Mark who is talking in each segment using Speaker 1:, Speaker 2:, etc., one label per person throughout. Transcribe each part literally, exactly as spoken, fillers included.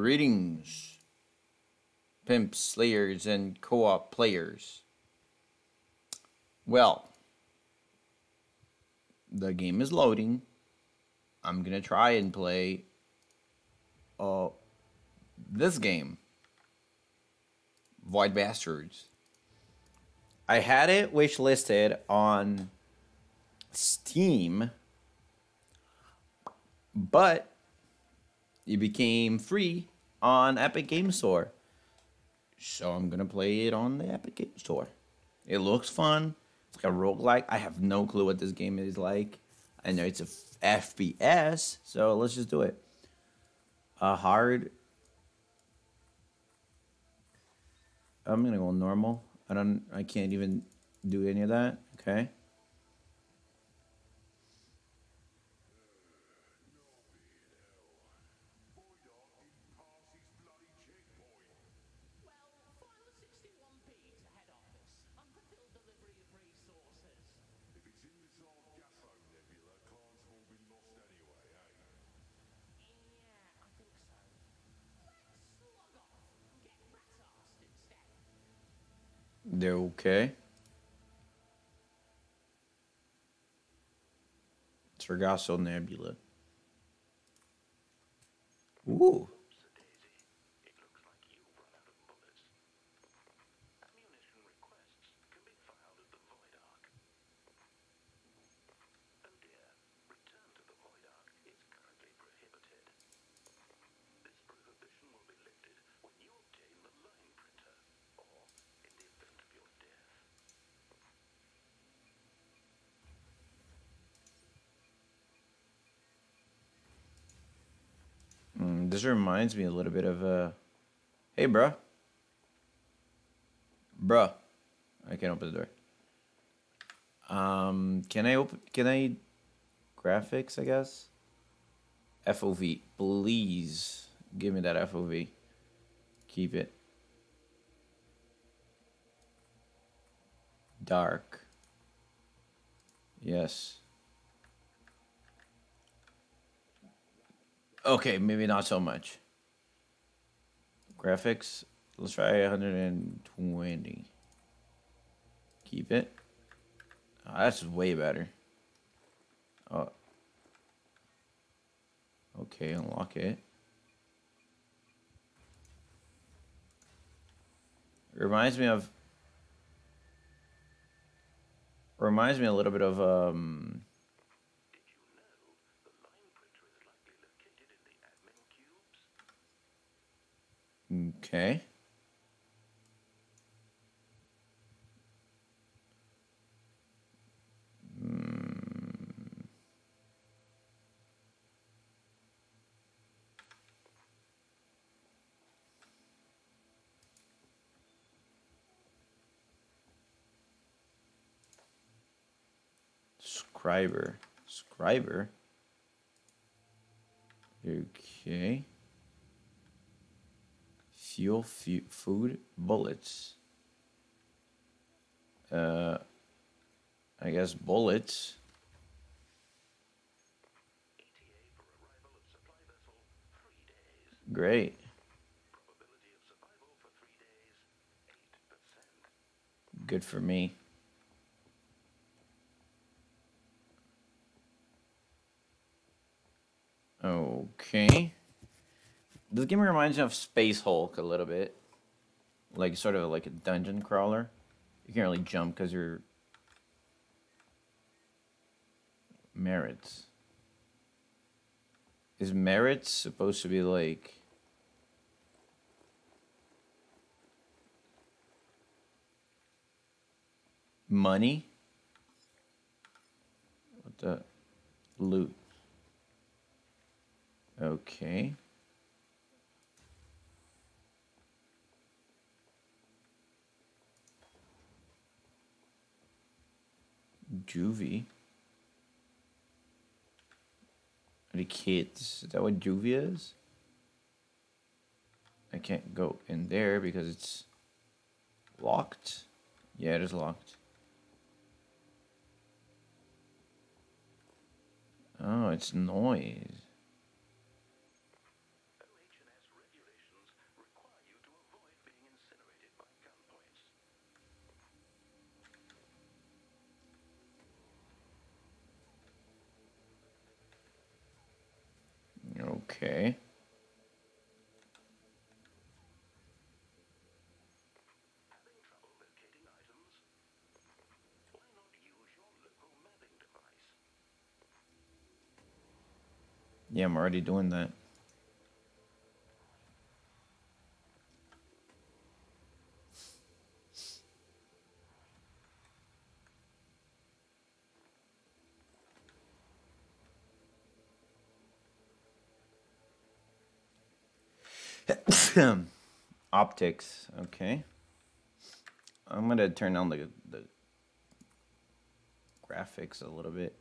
Speaker 1: Greetings, pimps, slayers, and co-op players. Well, the game is loading. I'm gonna try and play uh this game, Void Bastards. I had it wish listed on Steam, but it became free on Epic Game Store. So I'm gonna play it on the Epic Game Store. It looks fun. It's like a roguelike. I have no clue what this game is like. I know it's a F P S, so let's just do it. A hard. I'm gonna go normal. I don't. I can't even do any of that. Okay. They're okay. Sargasso Nebula. Ooh. Mm, this reminds me a little bit of uh hey bruh. Bruh. I can't open the door. Um can I open can I graphics, I guess? F O V. Please give me that F O V. Keep it. Dark. Yes. Okay, maybe not so much. Graphics. Let's try one hundred twenty. Keep it. Oh, that's way better. Oh. Okay, unlock it. It reminds me of reminds me a little bit of um okay. Mm. Scriber. Scriber. Okay. Fuel, fu food, bullets. Uh, I guess bullets. Great. Good for me. Okay. This game reminds me of Space Hulk a little bit. Like, sort of like a dungeon crawler. You can't really jump because you're... Merits. Is merits supposed to be like... money? What the... loot. Okay. Juvie. Are the kids? Is that what Juvie is? I can't go in there because it's locked. Yeah, it is locked. Oh, it's noise. Okay. Yeah, I'm already doing that. Optics. Okay. I'm gonna turn on the the graphics a little bit.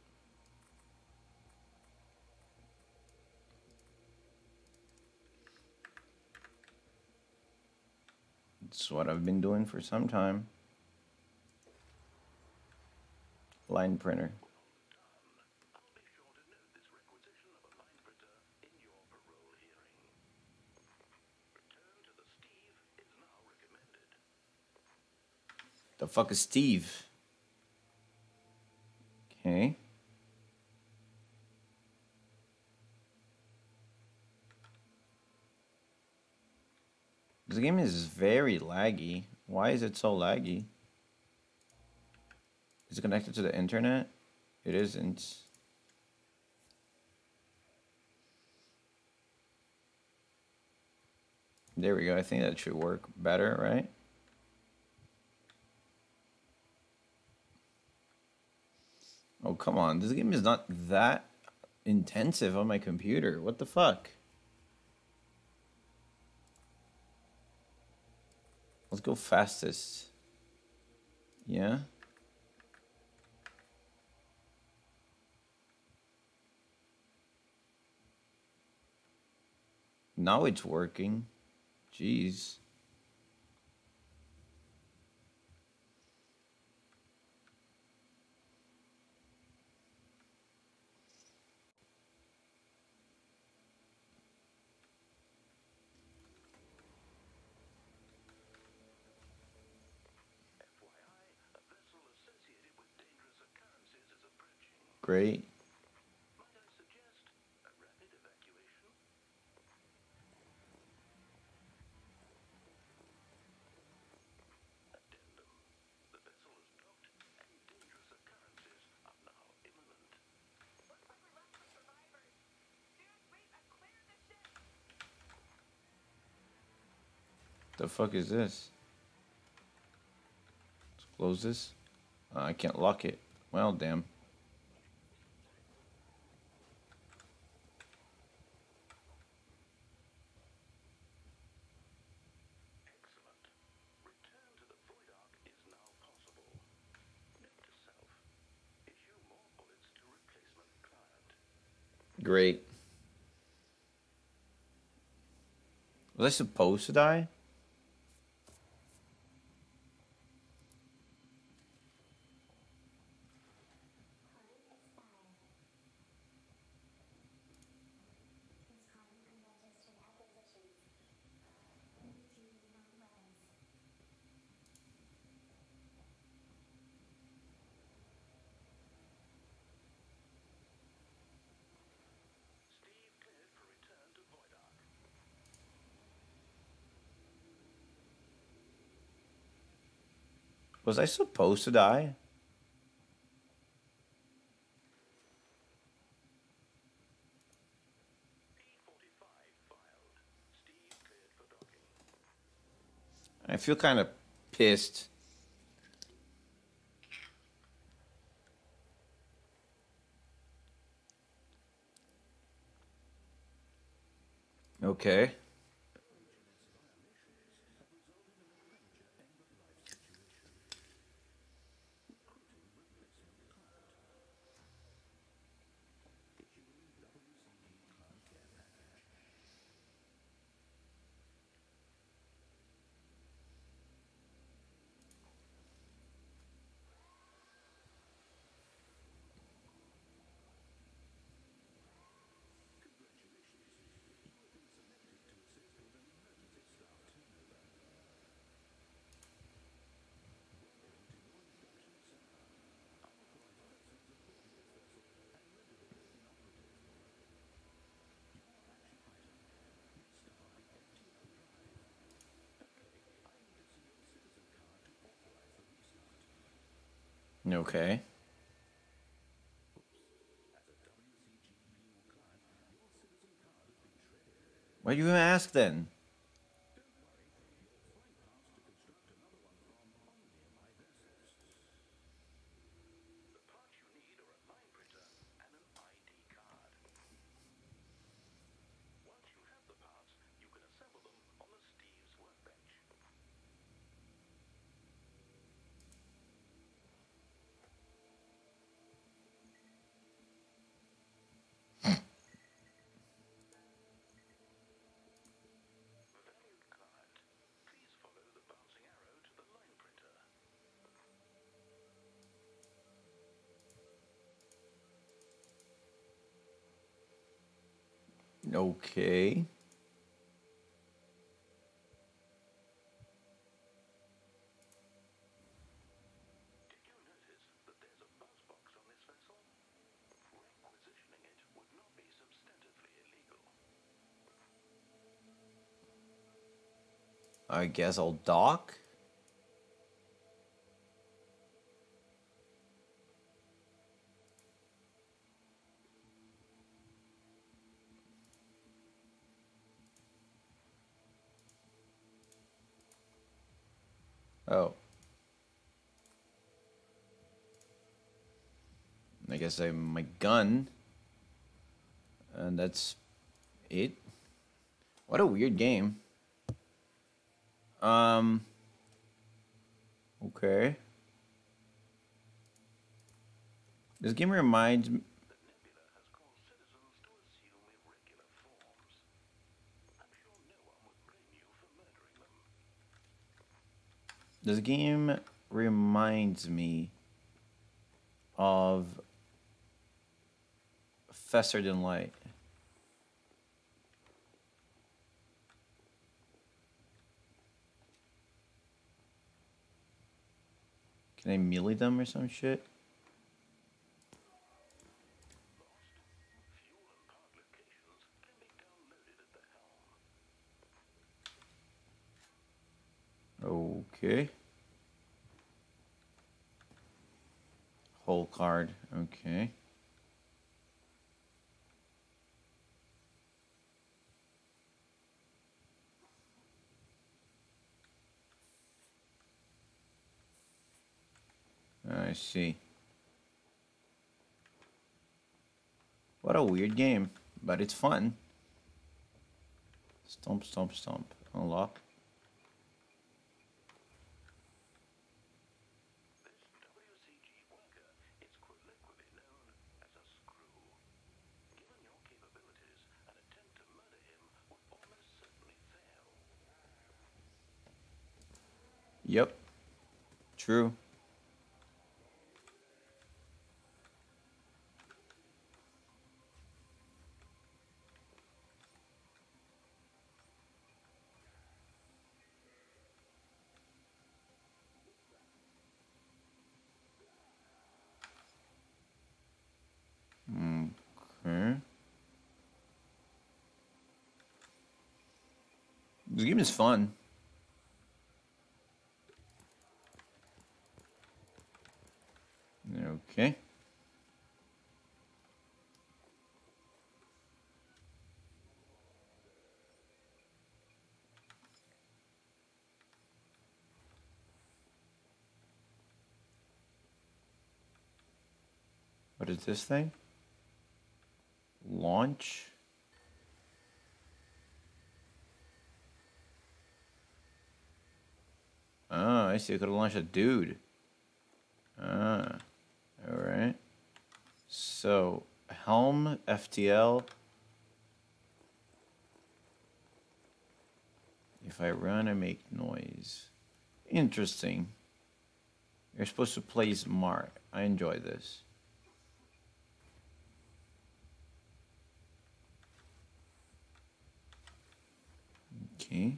Speaker 1: It's what I've been doing for some time. Line printer. The fuck is Steve? Okay. This game is very laggy. Why is it so laggy? Is it connected to the internet? It isn't. There we go. I think that should work better, right? Oh, come on. This game is not that intensive on my computer. What the fuck? Let's go fastest. Yeah? Now it's working. Jeez. Great. The fuck is this? Let's close this. Uh, I can't lock it. Well, damn. Great. Was I supposed to die? Was I supposed to die? I feel kind of pissed. Okay. Okay. Why do you even ask then? Okay. I guess I'll dock. Oh. I guess I have my gun. And that's it. What a weird game. Um. Okay. This game reminds me. This game reminds me of Faster Than Light. Can I melee them or some shit? Okay. Whole card. Okay. I see. What a weird game, but it's fun. Stomp, stomp, stomp. Unlock. Yep. True. Okay. This game is fun. Okay. What is this thing? Launch. Oh, I see. I could have launched a dude. Ah. Alright. So, Helm, F T L. If I run, I make noise. Interesting. You're supposed to play smart. I enjoy this. Okay.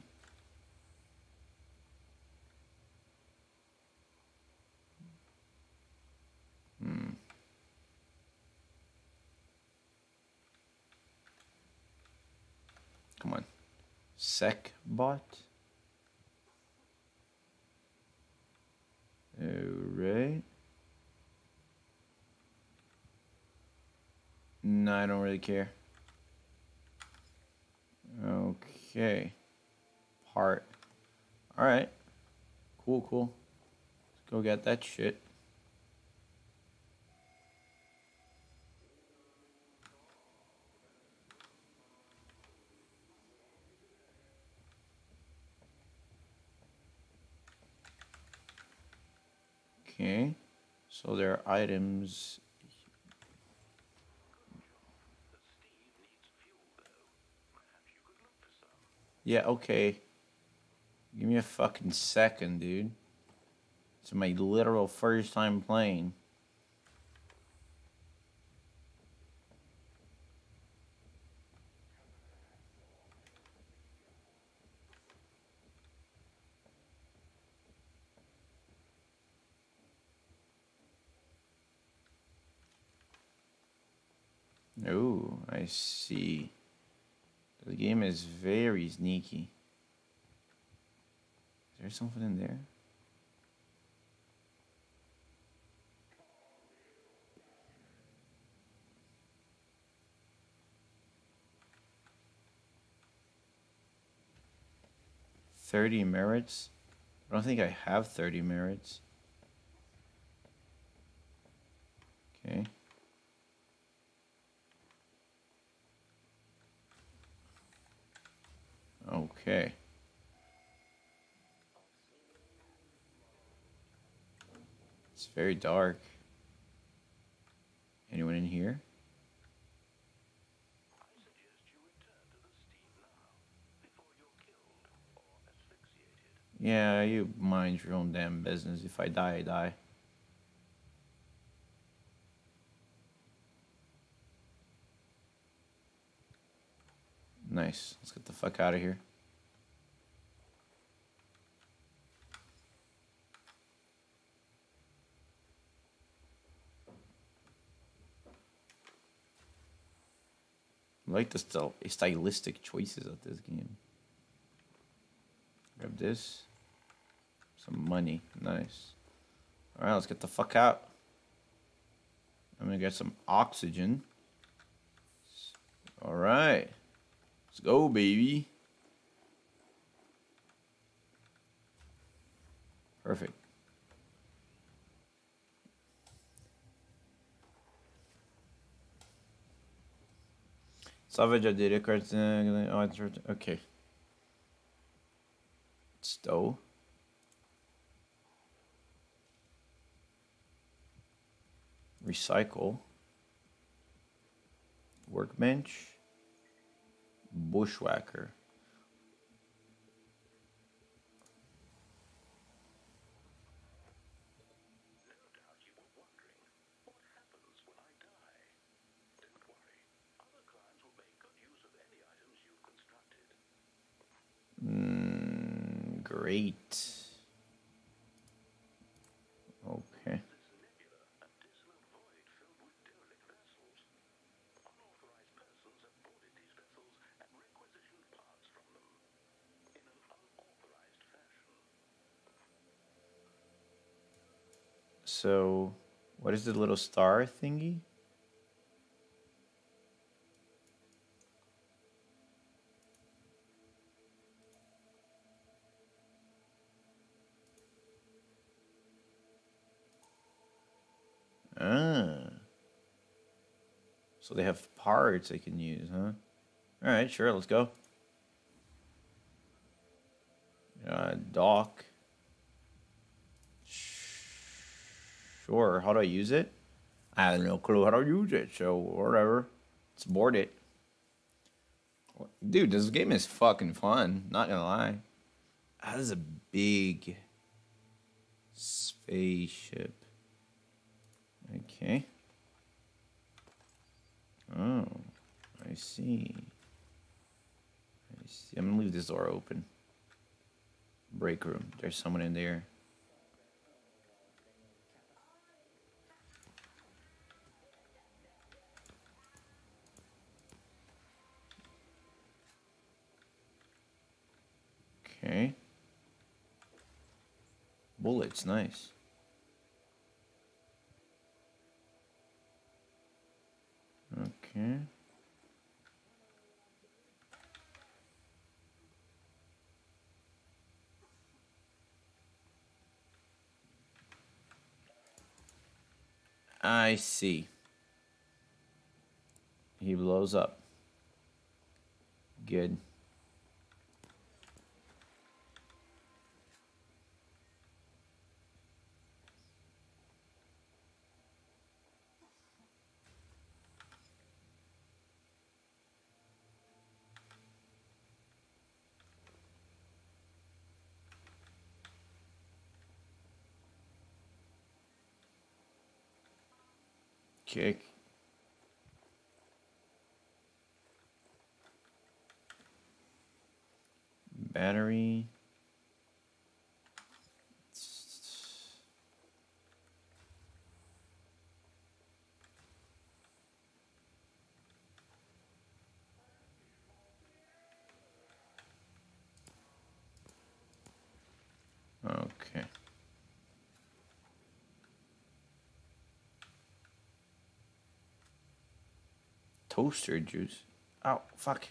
Speaker 1: Hmm. Come on. Sec bot. Alright. No, I don't really care. Okay. Heart. Alright. Cool, cool. Let's go get that shit. Okay. So there are items. Yeah, okay. Give me a fucking second, dude. It's my literal first time playing. Oh, I see. The game is very sneaky. Is there something in there? thirty merits? I don't think I have thirty merits. Okay. Okay. It's very dark. Anyone in here? Yeah, you mind your own damn business. If I die, I die. Nice. Let's get the fuck out of here. I like the styl stylistic choices of this game. Grab this. Some money. Nice. Alright, let's get the fuck out. I'm gonna get some oxygen. Alright. Let's go, baby. Perfect. Salvage, I did it. Okay. Stow. Recycle. Workbench. Bushwhacker. Mm, great. Okay. So, what is the little star thingy? Ah. So they have parts I can use, huh? Alright, sure, let's go. Uh, dock. Sure, how do I use it? I have no clue how to use it, so whatever. Let's board it. Dude, this game is fucking fun, not gonna lie. That is a big spaceship. Okay. Oh, I see. I see. I'm gonna leave this door open. Break room. There's someone in there. Okay. Bullets, nice. Okay. I see. He blows up. Good. Kick. Battery. Okay. Toaster juice. Oh, fuck.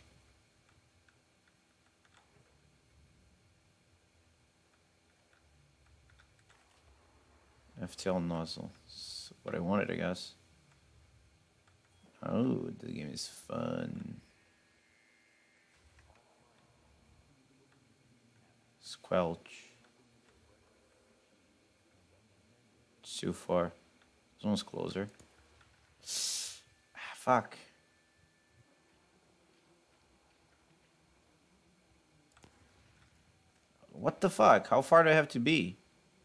Speaker 1: F T L nozzle. That's what I wanted, I guess. Oh, the game is fun. Squelch. It's too far. This one's closer. Ah, fuck. What the fuck? How far do I have to be?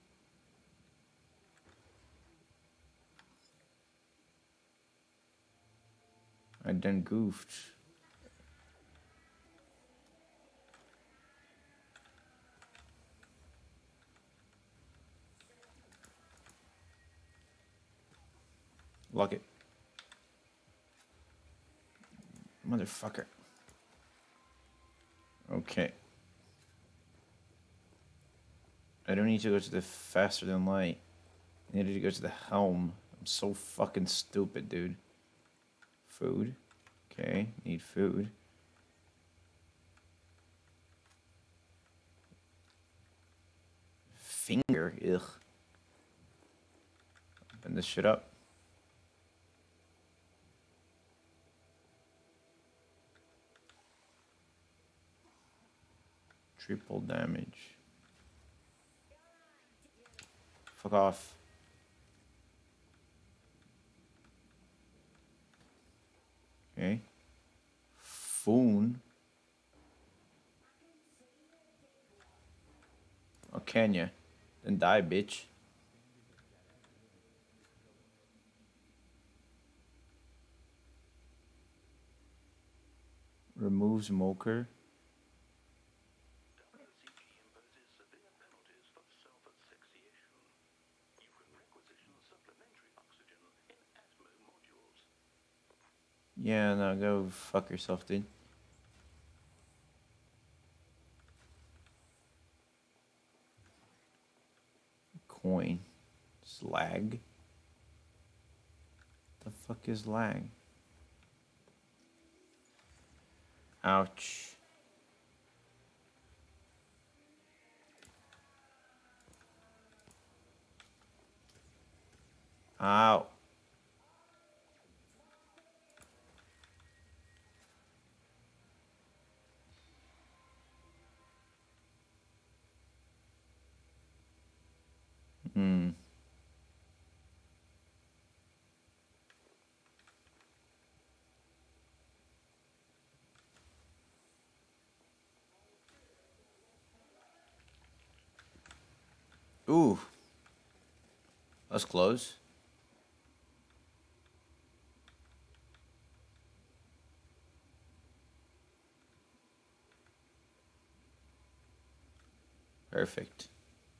Speaker 1: I done goofed. Lock it. Motherfucker. Okay. I don't need to go to the faster than light. I needed to go to the helm. I'm so fucking stupid, dude. Food. Okay, need food. Finger, ugh. Open this shit up. Triple damage. Fuck off. Okay. Phone. Oh, can ya? Then die, bitch. Remove smoker. Yeah, no, go fuck yourself, dude. Coin. Slag. The fuck is lag? Ouch. Ow. Hmm. Ooh. That's close. Perfect.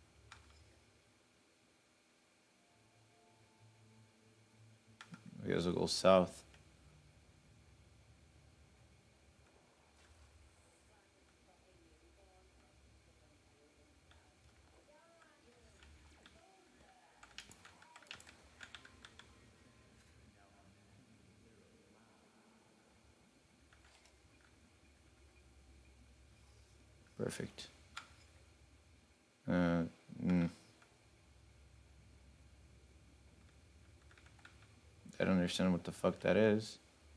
Speaker 1: I guess we'll go south. Perfect. Uh, mm. I don't understand what the fuck that is.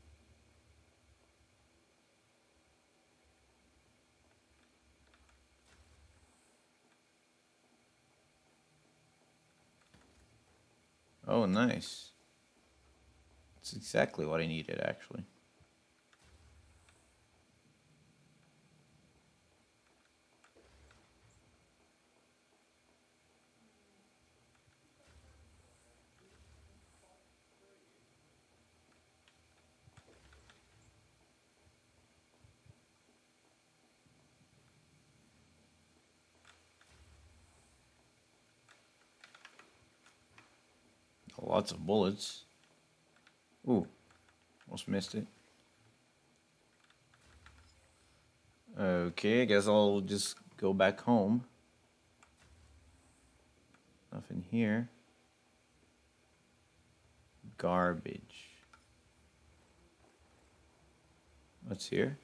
Speaker 1: Oh, nice. That's exactly what I needed, actually. Lots of bullets. Ooh, almost missed it. Okay, I guess I'll just go back home. Nothing here. Garbage. What's here?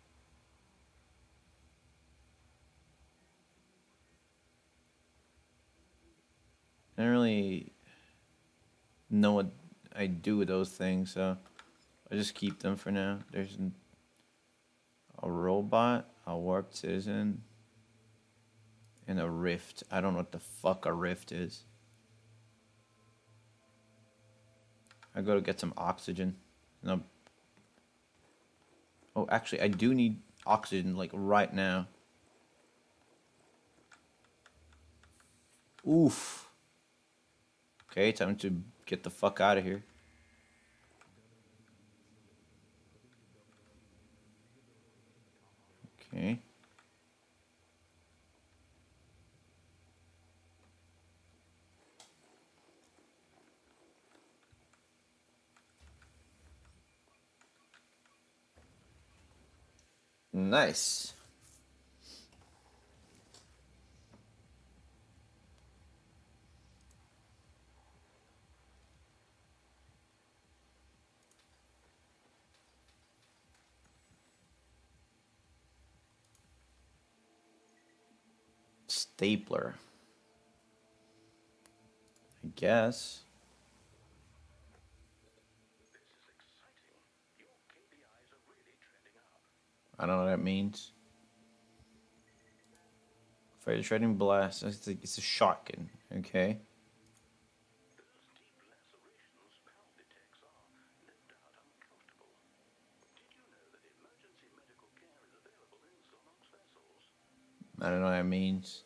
Speaker 1: I don't really know what I do with those things, so I just keep them for now. There's an, a robot, a warped citizen, and a rift. I don't know what the fuck a rift is. I gotta get some oxygen. No. Oh, actually, I do need oxygen, like, right now. Oof. Okay, time to get the fuck out of here. Okay. Nice. Stapler. I guess. I don't know what that means. Fire shredding blast. It's a, it's a shotgun. Okay. I don't know what that means.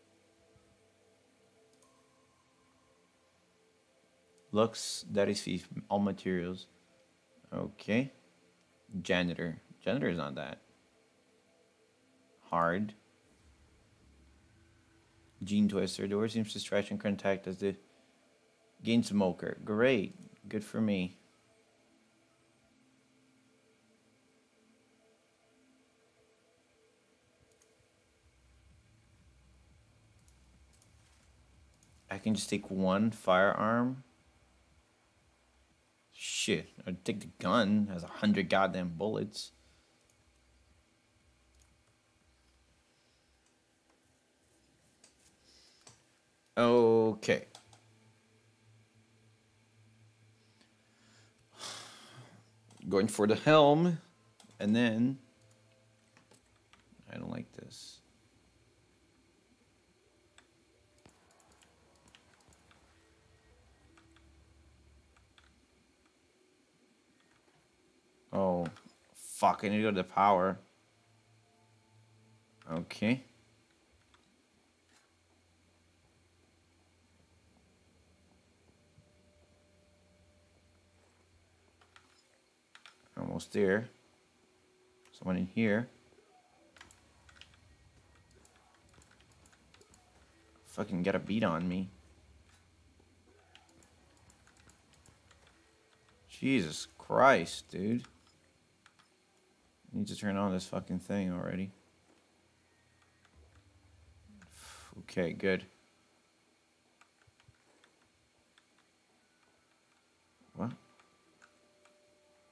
Speaker 1: Looks, that is thief, all materials. Okay. Janitor. Janitor is not that hard. Gene Twister. Door seems to stretch and contact as the gain smoker. Great. Good for me. I can just take one firearm. Shit. I'd take the gun. It has a hundred goddamn bullets. Okay. Going for the helm. And then... I don't like this. Oh, fuck, I need to go to the power. Okay. Almost there. Someone in here. Fucking get a beat on me. Jesus Christ, dude. I need to turn on this fucking thing already. Okay, good. What?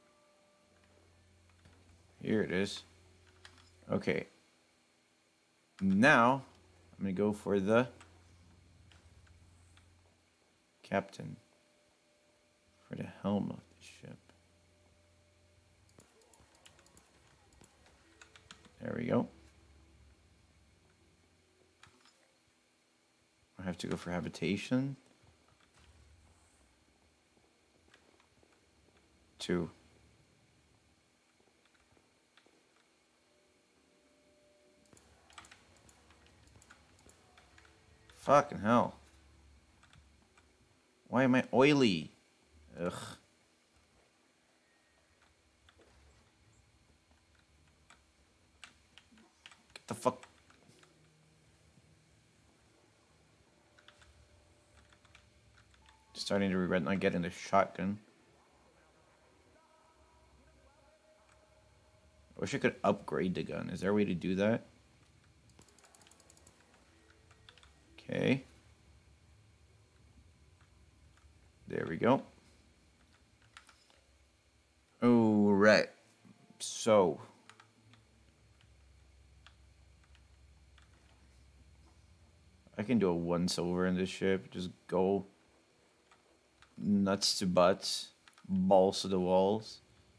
Speaker 1: Here it is. Okay. Now, I'm going to go for the captain. For the helm of the ship. There we go. I have to go for habitation. Two. Fucking hell. Why am I oily? Ugh. Get the fuck. Starting to regret not getting the shotgun. I wish I could upgrade the gun. Is there a way to do that? Okay. There we go. All right. So. I can do a one silver in this ship. Just go nuts to butts. Balls to the walls.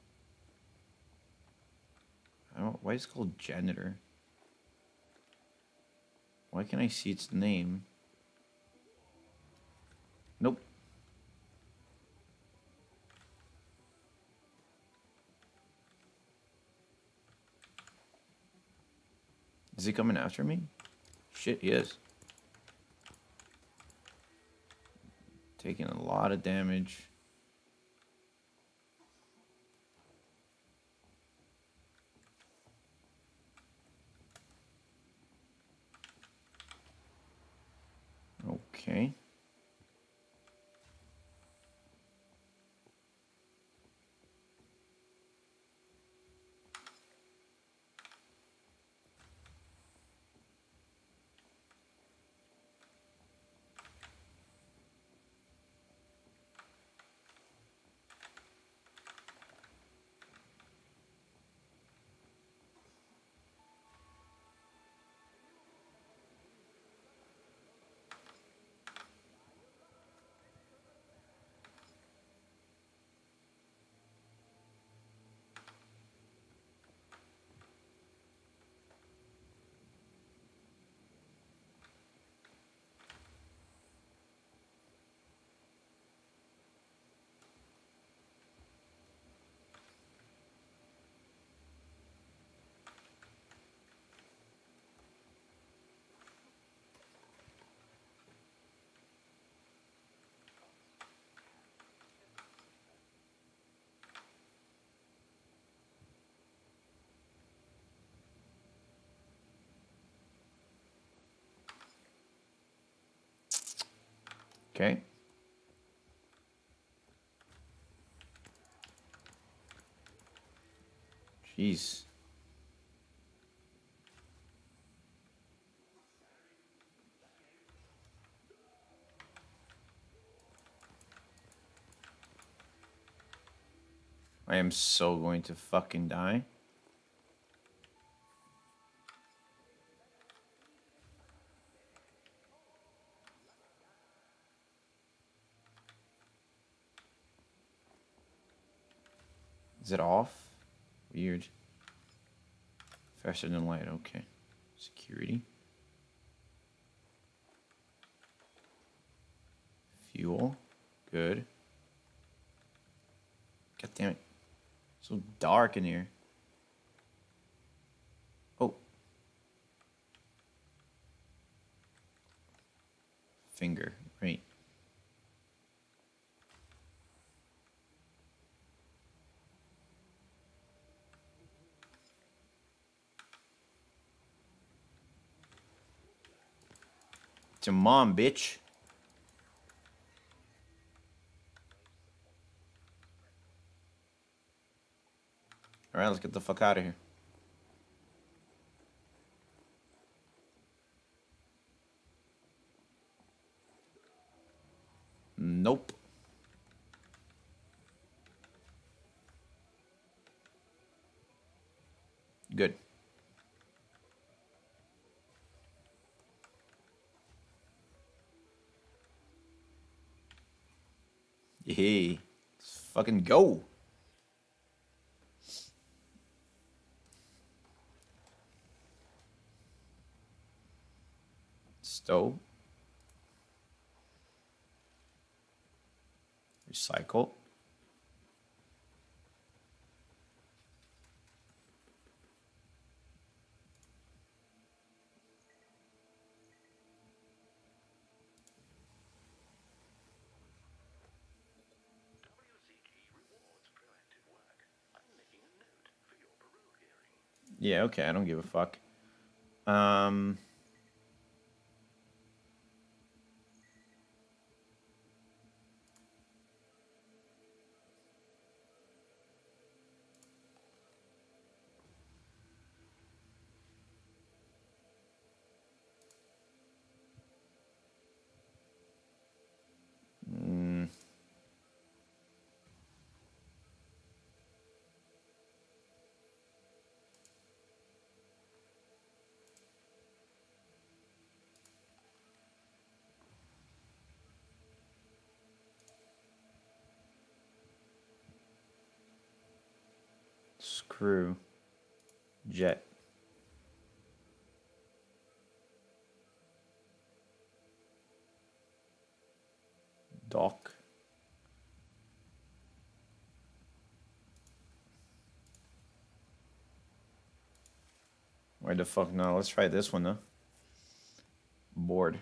Speaker 1: I don't, why is it called janitor? Why can't I see its name? Nope. Is he coming after me? Shit, he is. Taking a lot of damage. Okay. Okay. Jeez. I am so going to fucking die. Is it off? Weird. Faster than light, okay. Security. Fuel. Good. God damn it. So dark in here. Oh. Finger. Right. It's your mom, bitch. Alright, let's get the fuck out of here. Nope. Good. Hey, let's fucking go. Stow. Recycle. Yeah, okay, I don't give a fuck. Um... Mm, screw. Jet. Dock. Why the fuck not? Let's try this one though. Board.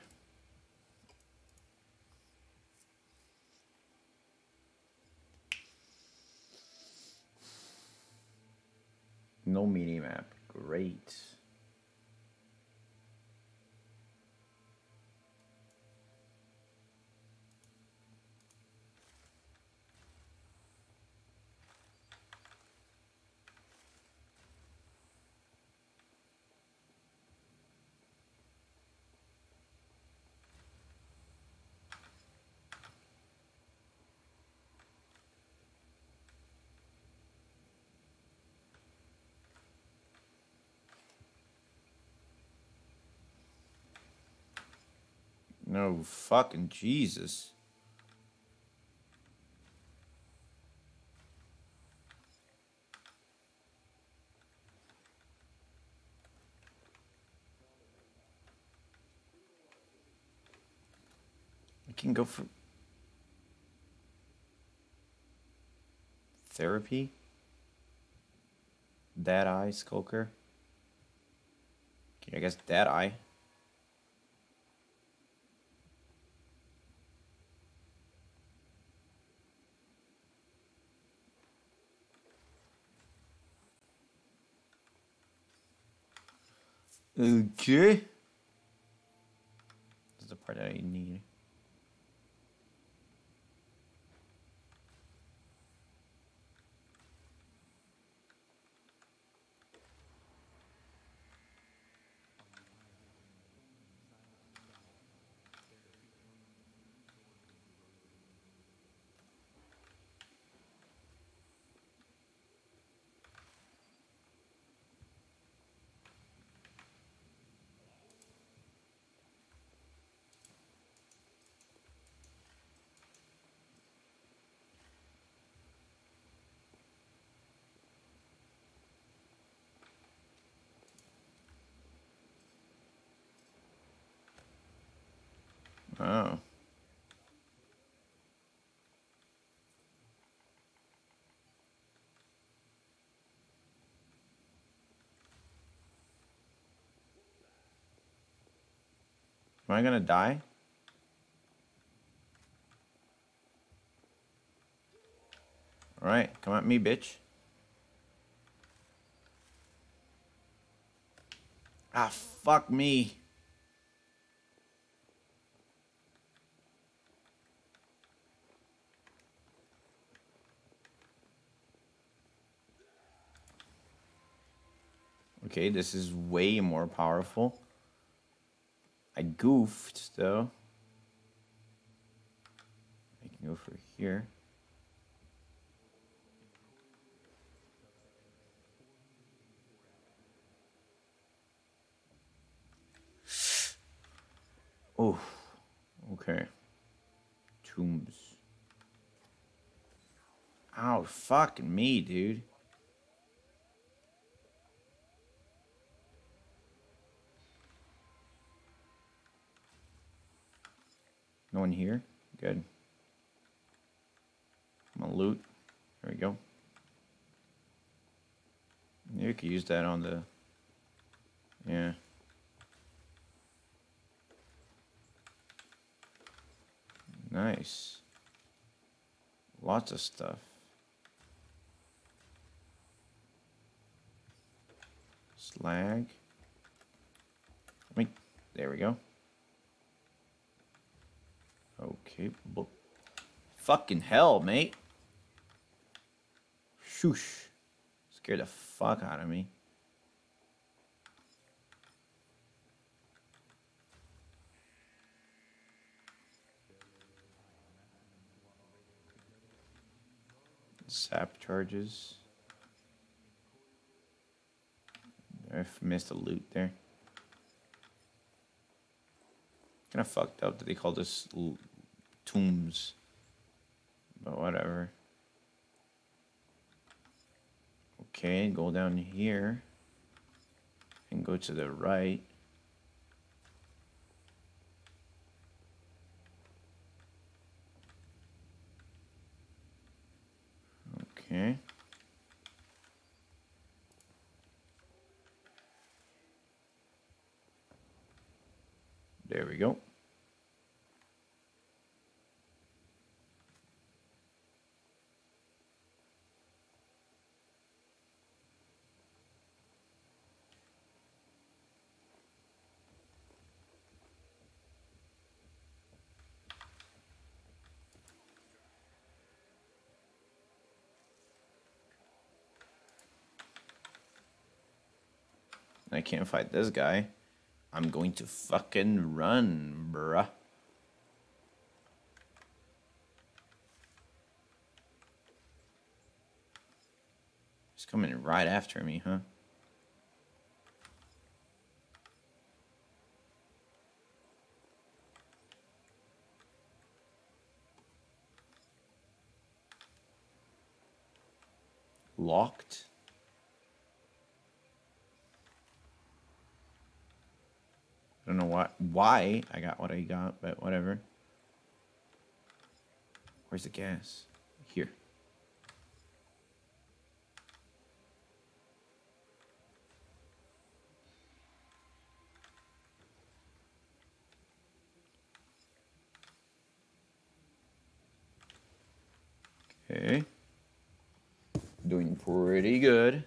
Speaker 1: No mini map. Great. No fucking Jesus. I can go for therapy. That eye, Skulker. Okay, I guess that eye. Okay. This is the part that I need. Oh. Am I gonna die? Alright, come at me, bitch. Ah, fuck me. Okay, this is way more powerful. I goofed, though. I can go for here. Oh, okay. Tombs. Oh, fucking me, dude. No one here? Good. I'm gonna loot. There we go. You could use that on the... Yeah. Nice. Lots of stuff. Slag. Wait, there we go. Okay. Fucking hell, mate. Shoosh. Scared the fuck out of me. Sap charges. I missed a loot there. Kind of fucked up that they call this tombs. But whatever. Okay, go down here. And go to the right. Okay. There we go. I can't fight this guy. I'm going to fucking run, bruh. He's coming right after me, huh? Locked? I don't know why, why I got what I got, but whatever. Where's the gas? Here. Okay. Doing pretty good.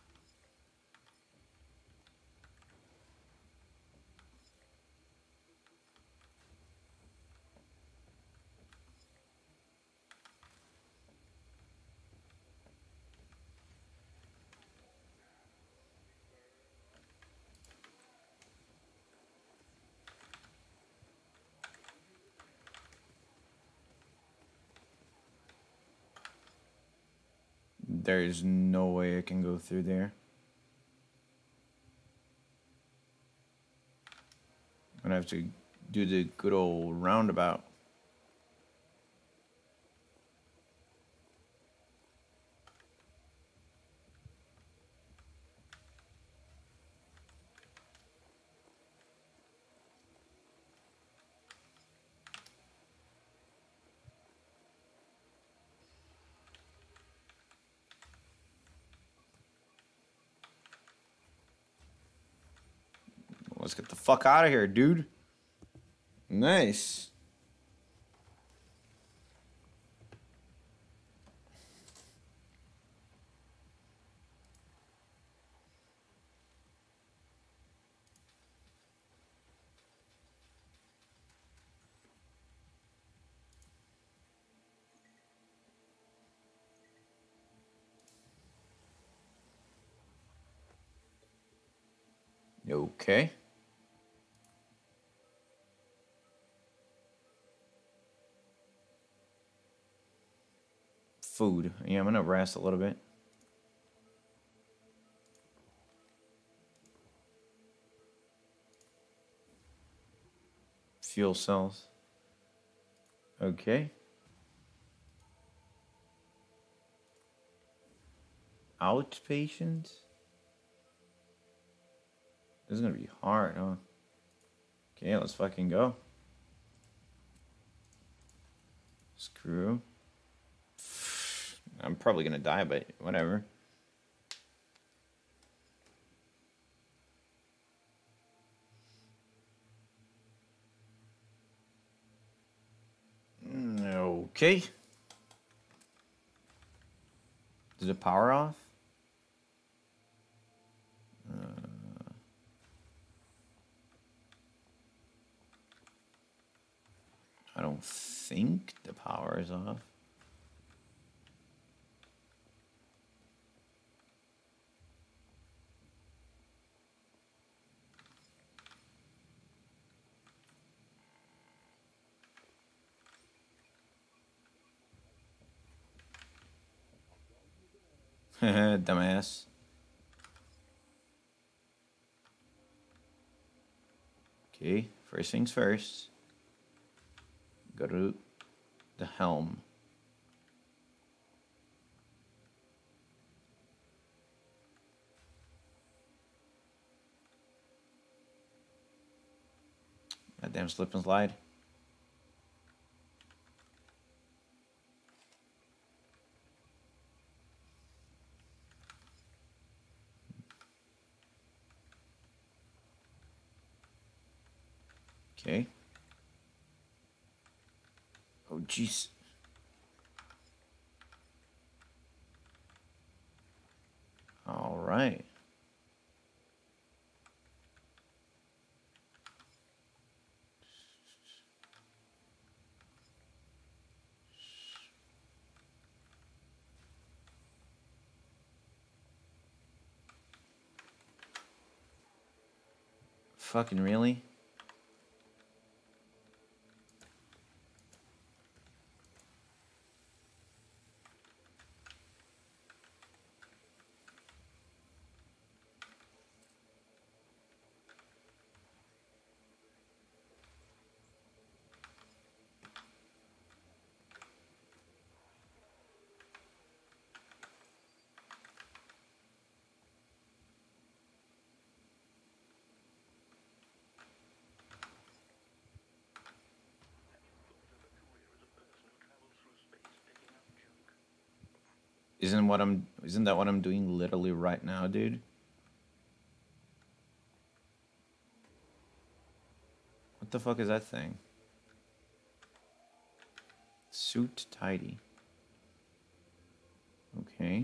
Speaker 1: There's no way I can go through there. I'm gonna have to do the good old roundabout. Let's get the fuck out of here, dude. Nice. Okay. Food. Yeah, I'm gonna rest a little bit. Fuel cells. Okay. Outpatient? This is gonna be hard, huh? Okay, let's fucking go. Screw. I'm probably gonna die, but whatever. Okay. Is the power off? Uh, I don't think the power is off. Dumbass. Okay, first things first. Go to the helm. Goddamn slip and slide. Okay. Oh, jeez. All right. Fucking really? Isn't what I'm isn't that what I'm doing literally right now, dude? What the fuck is that thing? Suit tidy. Okay.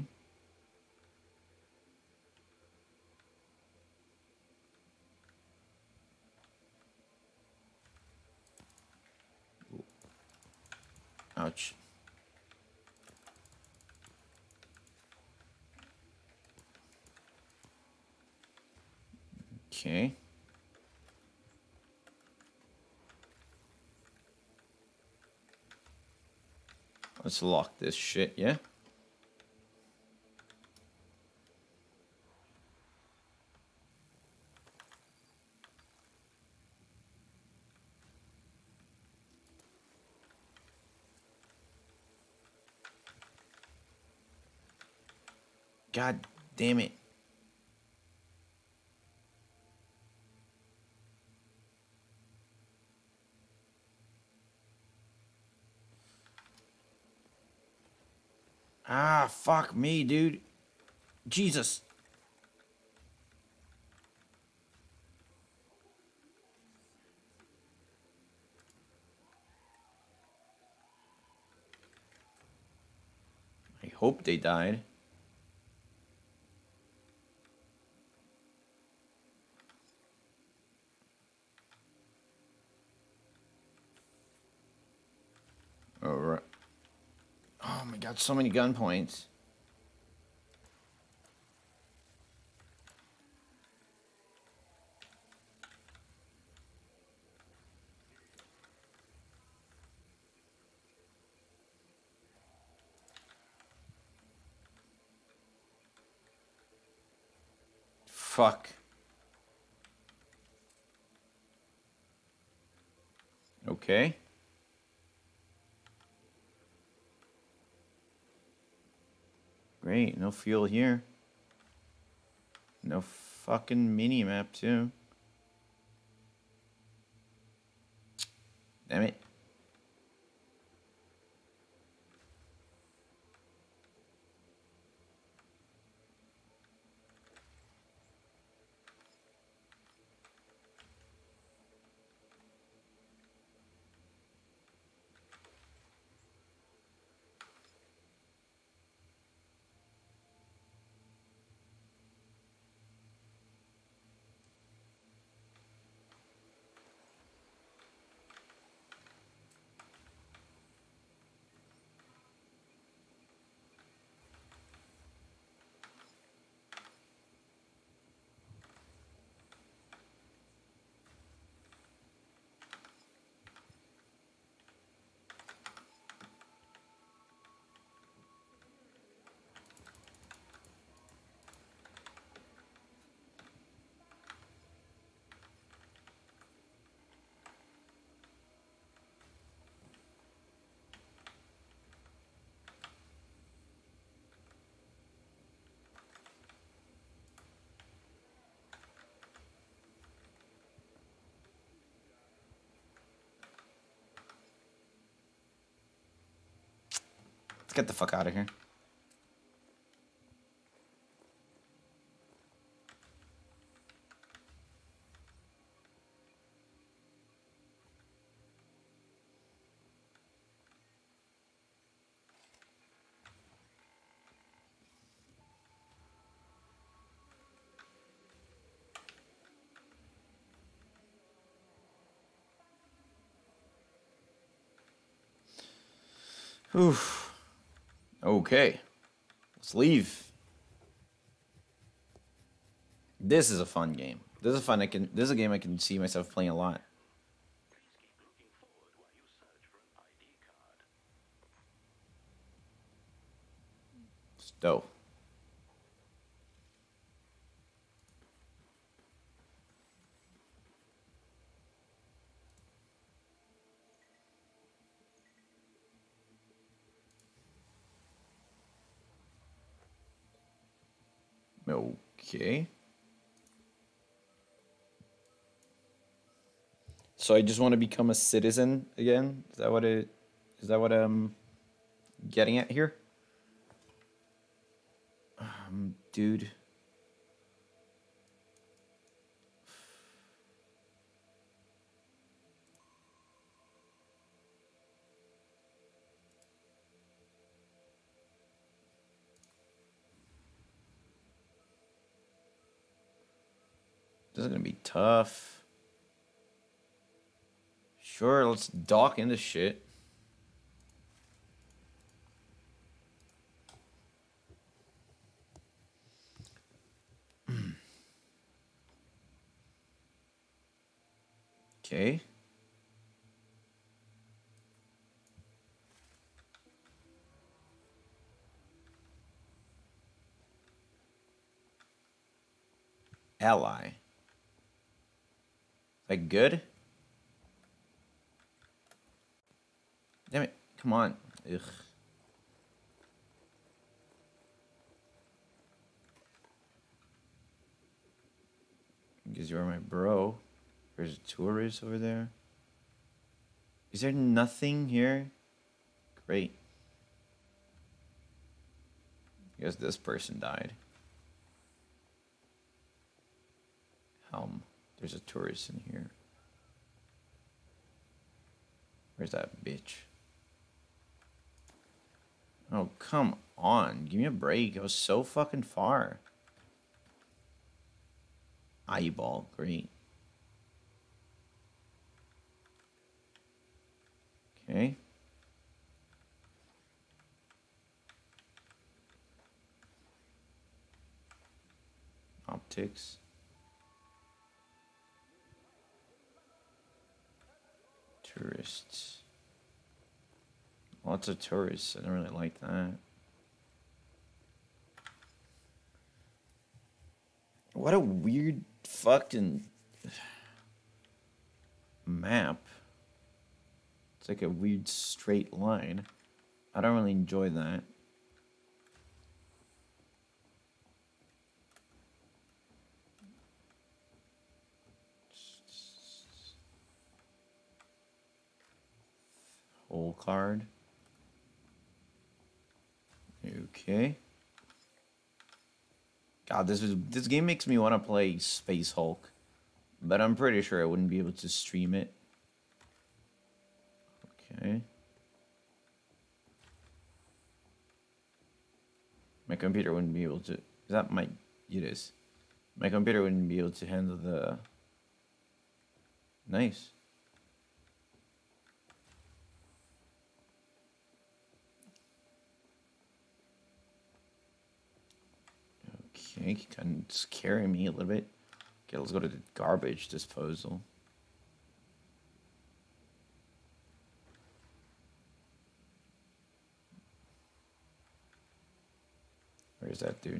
Speaker 1: Ouch. Okay. Let's lock this shit, yeah? God damn it. Ah, fuck me, dude. Jesus. I hope they died. Alright. Oh my god, so many gun points. Fuck. Okay. Great. Great, no fuel here. No fucking mini-map, too. Damn it. Let's get the fuck out of here. Oof. Okay. Let's leave. This is a fun game. This is a fun I can this is a game I can see myself playing a lot. Stowe. Okay. So I just want to become a citizen again? Is that what it is that what I'm getting at here? Um, dude. This is gonna be tough. Sure, let's dock into shit. Okay. Ally. Like good? Damn it. Come on. Ugh. Because you're my bro. There's a tourist over there. Is there nothing here? Great. I guess this person died. Helm. There's a tourist in here. Where's that bitch? Oh, come on. Give me a break. I was so fucking far. Eyeball. Great. Okay. Optics. Tourists. Lots of tourists. I don't really like that. What a weird fucking map. It's like a weird straight line. I don't really enjoy that. Coal card. Okay. God, this is this game makes me want to play Space Hulk, but I'm pretty sure I wouldn't be able to stream it. Okay. My computer wouldn't be able to. Is that my? It is. My computer wouldn't be able to handle the. Nice. Okay, kind of scaring me a little bit. Okay, let's go to the garbage disposal. Where's that dude?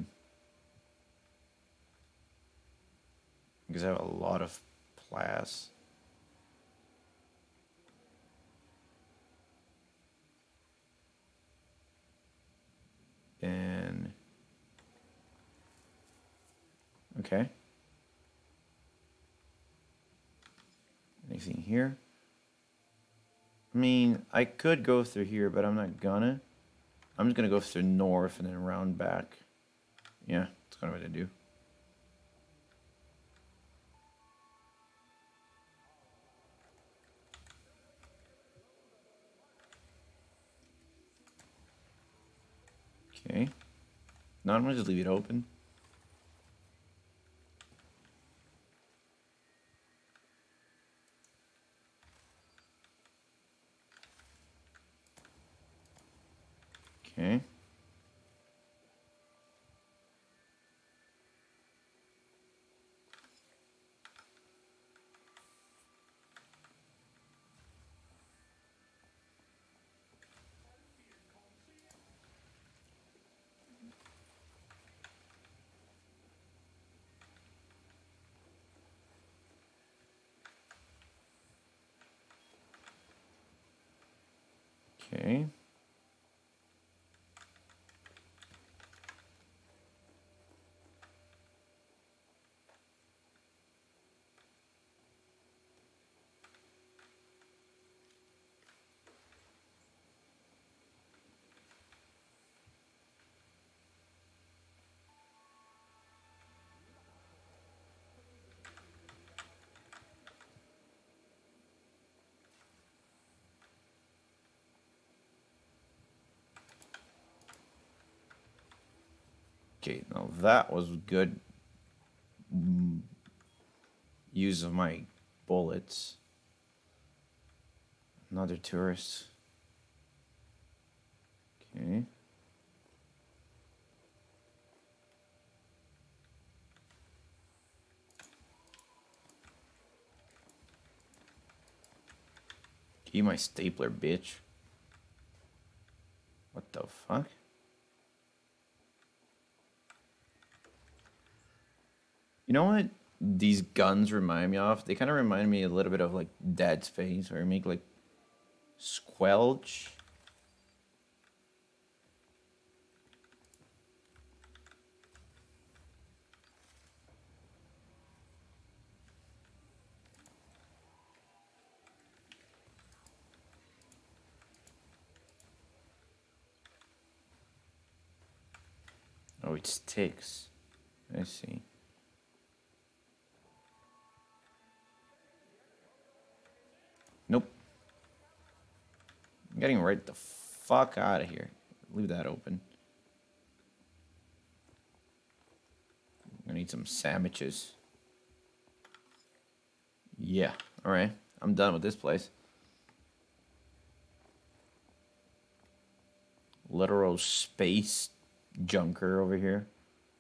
Speaker 1: Because I have a lot of plas. And okay. Anything here? I mean, I could go through here, but I'm not gonna. I'm just gonna go through north and then round back. Yeah, that's kind of what I do. Okay. No, I'm gonna just leave it open. Okay. Okay. Okay, now that was good use of my bullets. Another tourist. Okay. Give me my stapler, bitch. What the fuck? You know what these guns remind me of? They kind of remind me a little bit of like Dead Space, where you make like squelch. Oh, it sticks. I see. Nope. I'm getting right the fuck out of here. Leave that open. I need some sandwiches. Yeah, alright. I'm done with this place. Literal space junker over here.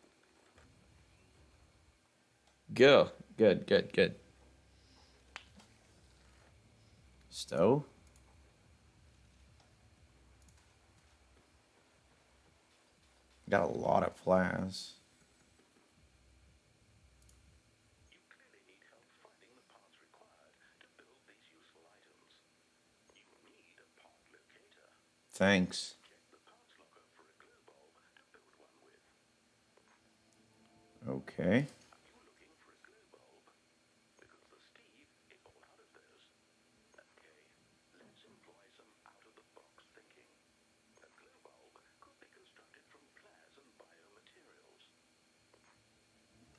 Speaker 1: Go. Good, good, good. Stove? Got a lot of plas.
Speaker 2: You clearly need help finding the parts required to build these useful items. You need a part locator.
Speaker 1: Thanks.
Speaker 2: Check the parts locker for a glue bulb to build one with.
Speaker 1: Okay.
Speaker 2: Are you looking for a glue bulb? Because the Steve is all out of those. Okay, let's employ some out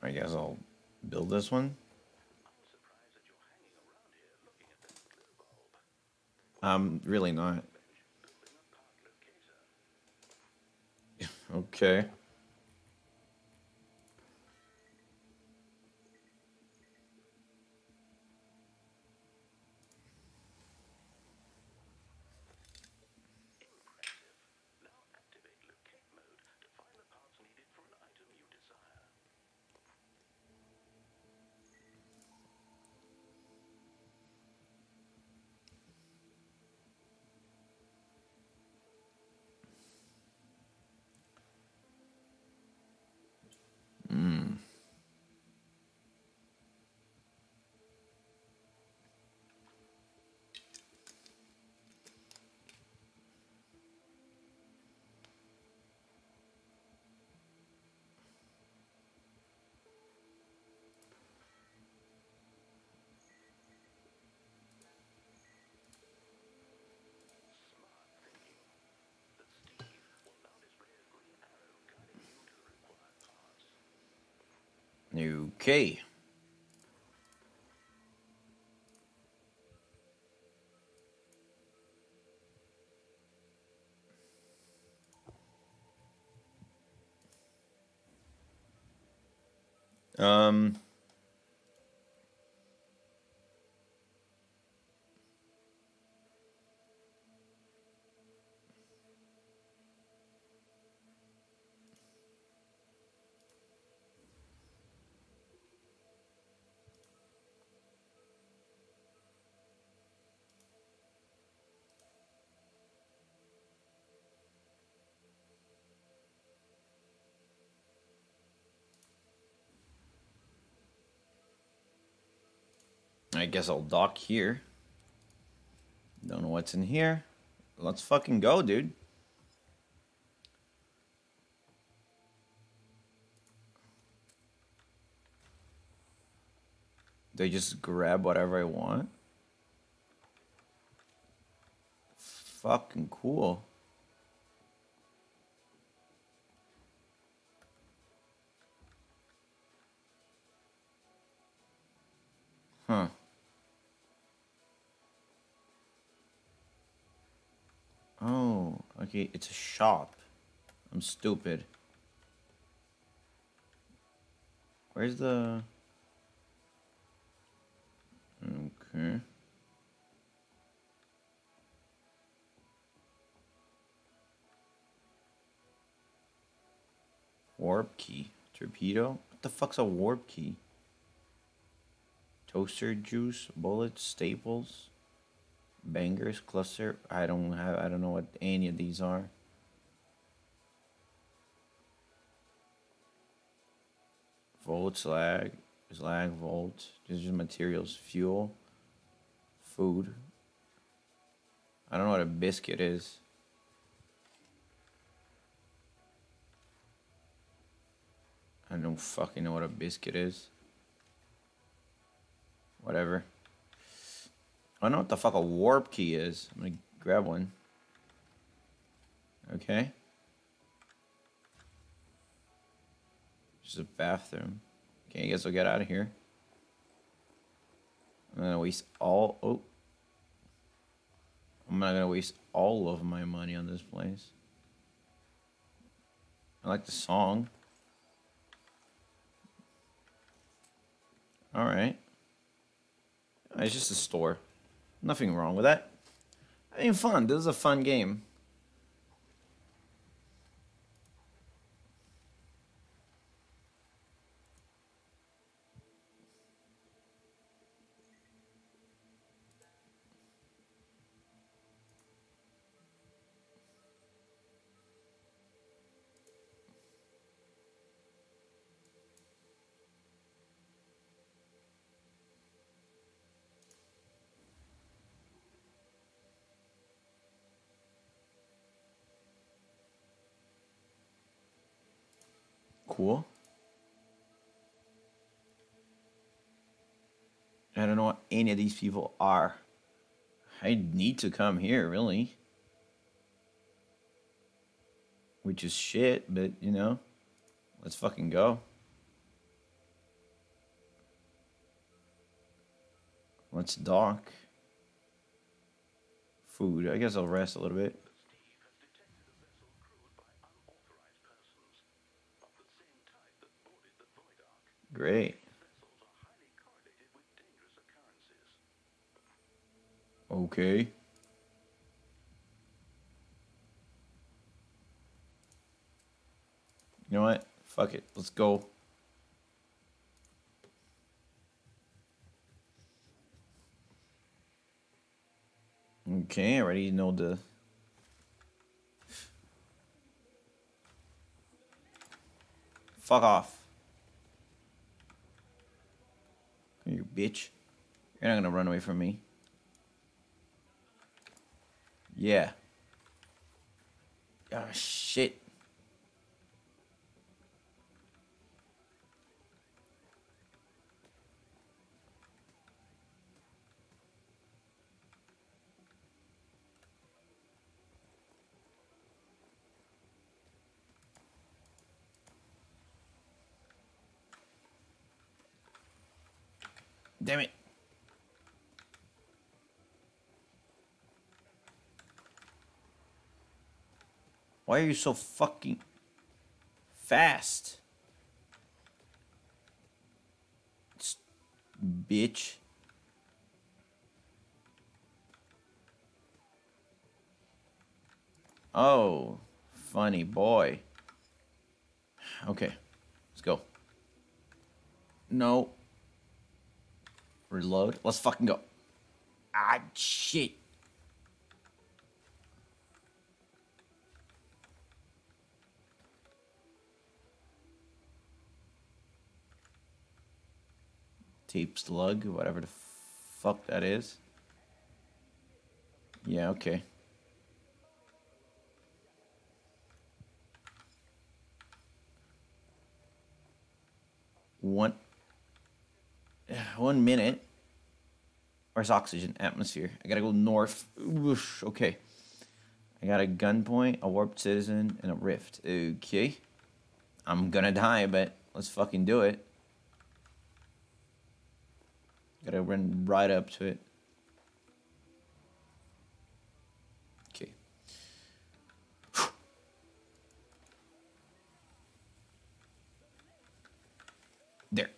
Speaker 1: I guess I'll build this one.
Speaker 2: I'm surprised that you're hanging around here looking at that glue bulb.
Speaker 1: I'm really not.
Speaker 2: Building a part locator.
Speaker 1: Okay.
Speaker 2: Impressive. Now activate locate mode to find the parts needed for an item you desire.
Speaker 1: Hmm.
Speaker 2: Smart thinking. The Steve will now display a green arrow guiding you to the required parts.
Speaker 1: Okay. Um. I guess I'll dock here. Don't know what's in here. Let's fucking go, dude. They just grab whatever I want. Fucking cool. Huh. Oh, okay, it's a shop. I'm stupid. Where's the... Okay. Warp key. Torpedo? What the fuck's a warp key? Toaster juice, bullets, staples, bangers, cluster. I don't have I don't know what any of these are. Volt, slag, slag, volt. These are materials. Fuel. Food. I don't know what a biscuit is. I don't fucking know what a biscuit is. Whatever. I know what the fuck a warp key is. I'm gonna grab one. Okay. Just a bathroom. Okay, I guess I'll get out of here. I'm gonna waste all... Oh. I'm not gonna waste all of my money on this place. I like the song. Alright. It's just a store. Nothing wrong with that. I mean, fun. This is a fun game. Cool. I don't know what any of these people are. I need to come here, really. Which is shit, but, you know, let's fucking go. Let's dock. Food. I guess I'll rest a little bit.
Speaker 2: Steve has detected a vessel crewed by unauthorized persons of the same type that boarded the Void Ark.
Speaker 1: Great.
Speaker 2: These vessels are highly correlated with dangerous occurrences.
Speaker 1: Okay. You know what? Fuck it. Let's go. Okay, I already know the... Fuck off. You bitch. You're not gonna run away from me. Yeah. Ah, shit. Damn it. Why are you so fucking fast? S- Bitch. Oh, funny boy. Okay, let's go. No. Reload. Let's fucking go. Ah, shit. Tape slug, whatever the fuck that is. Yeah, okay. One, one minute. Where's oxygen? Atmosphere. I gotta go north. Oof, okay. I got a gunpoint, a warped citizen, and a rift. Okay. I'm gonna die, but let's fucking do it. Gotta run right up to it. Okay. There.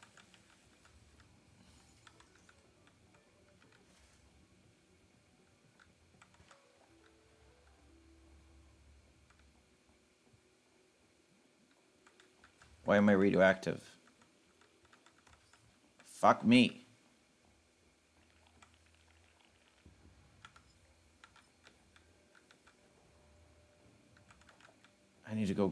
Speaker 1: Why am I radioactive? Fuck me. I need to go.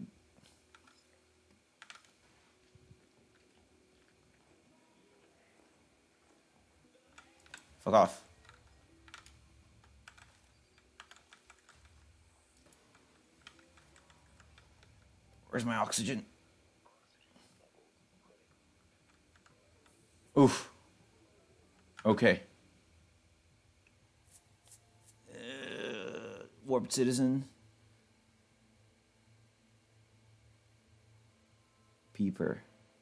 Speaker 1: Fuck off. Where's my oxygen? Oof. Okay. Uh, warped citizen. Peeper.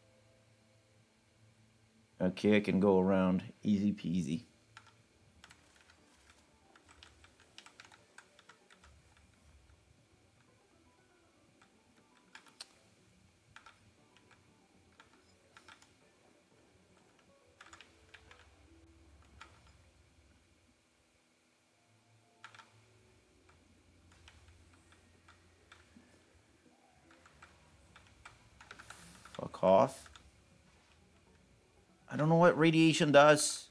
Speaker 1: Okay, I can go around. Easy peasy. Fuck off. I don't know what radiation does.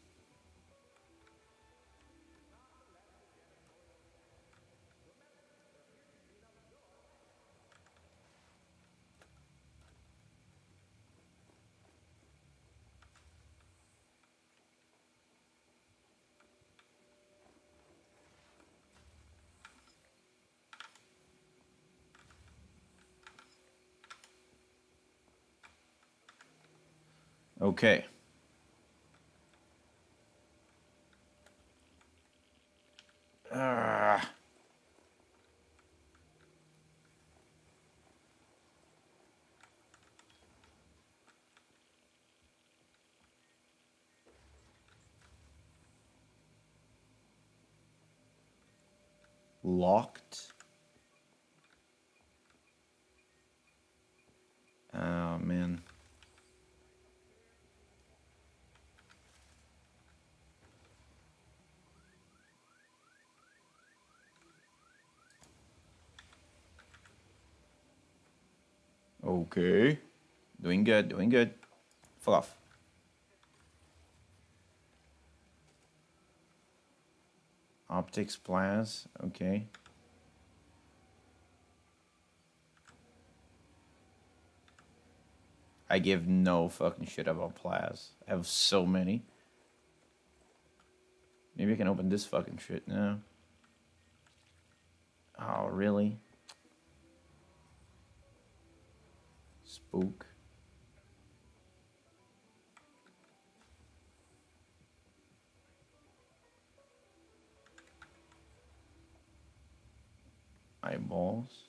Speaker 1: Okay. Ah. Locked. Oh, man. Okay. Doing good, doing good. Fuck off. Optics Plaz, okay. I give no fucking shit about Plaz. I have so many. Maybe I can open this fucking shit now. Oh, really? Spook. Eyeballs.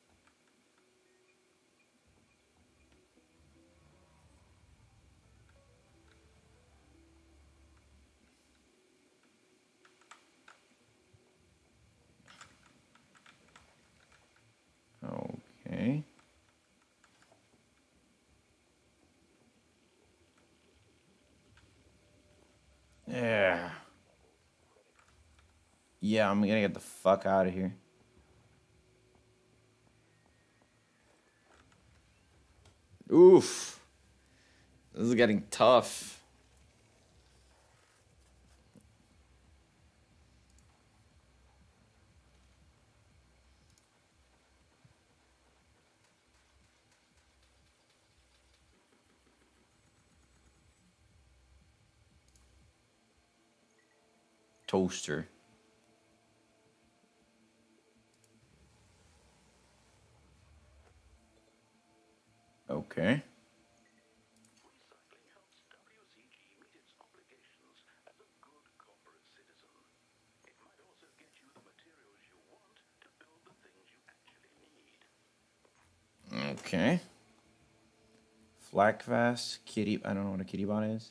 Speaker 1: Okay. Yeah. Yeah, I'm gonna get the fuck out of here. Oof. This is getting tough. Toaster. Okay.
Speaker 2: Recycling helps W C G meet its obligations as a good corporate citizen. It might also get you the materials you want to build the things you actually need.
Speaker 1: Okay. Flakvast, kitty. I don't know what a kitty bot is.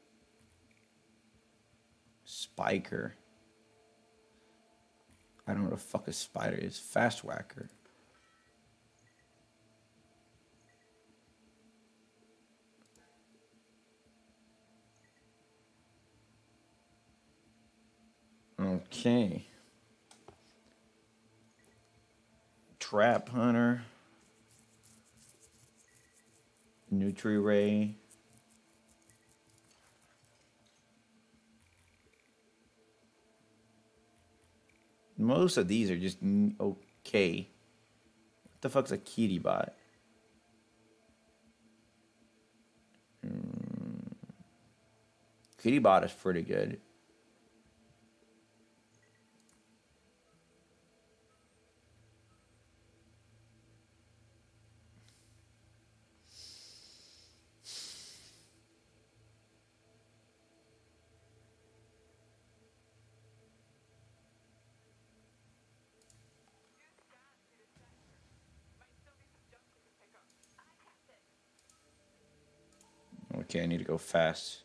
Speaker 1: Spiker. I don't know what the fuck a spider is. Fast whacker. Okay. Trap hunter. Nutri ray. Most of these are just okay. What the fuck's a kitty bot? Hmm. Kitty bot is pretty good. Okay, I need to go fast.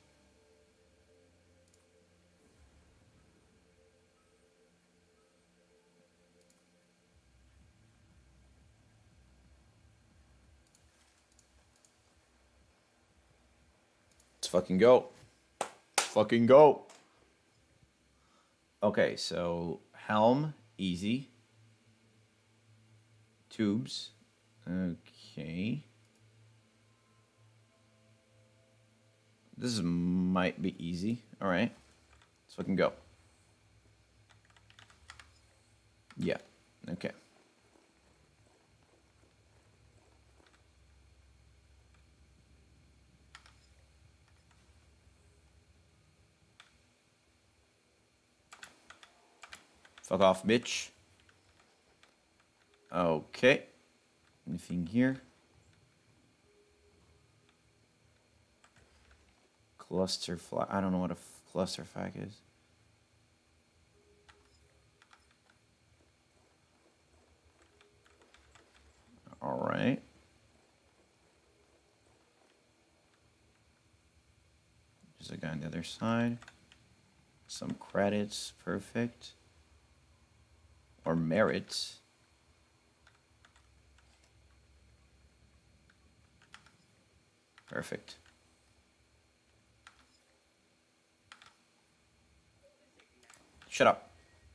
Speaker 1: Let's fucking go. Let's fucking go. Okay, so helm, easy. Tubes. Okay. This is, might be easy. All right. Let's fucking go. Yeah. Okay. Fuck off, bitch. Okay. Anything here? Cluster fly. I don't know what a cluster flag is. All right. There's a guy on the other side. Some credits. Perfect. or merits. Perfect. Shut up.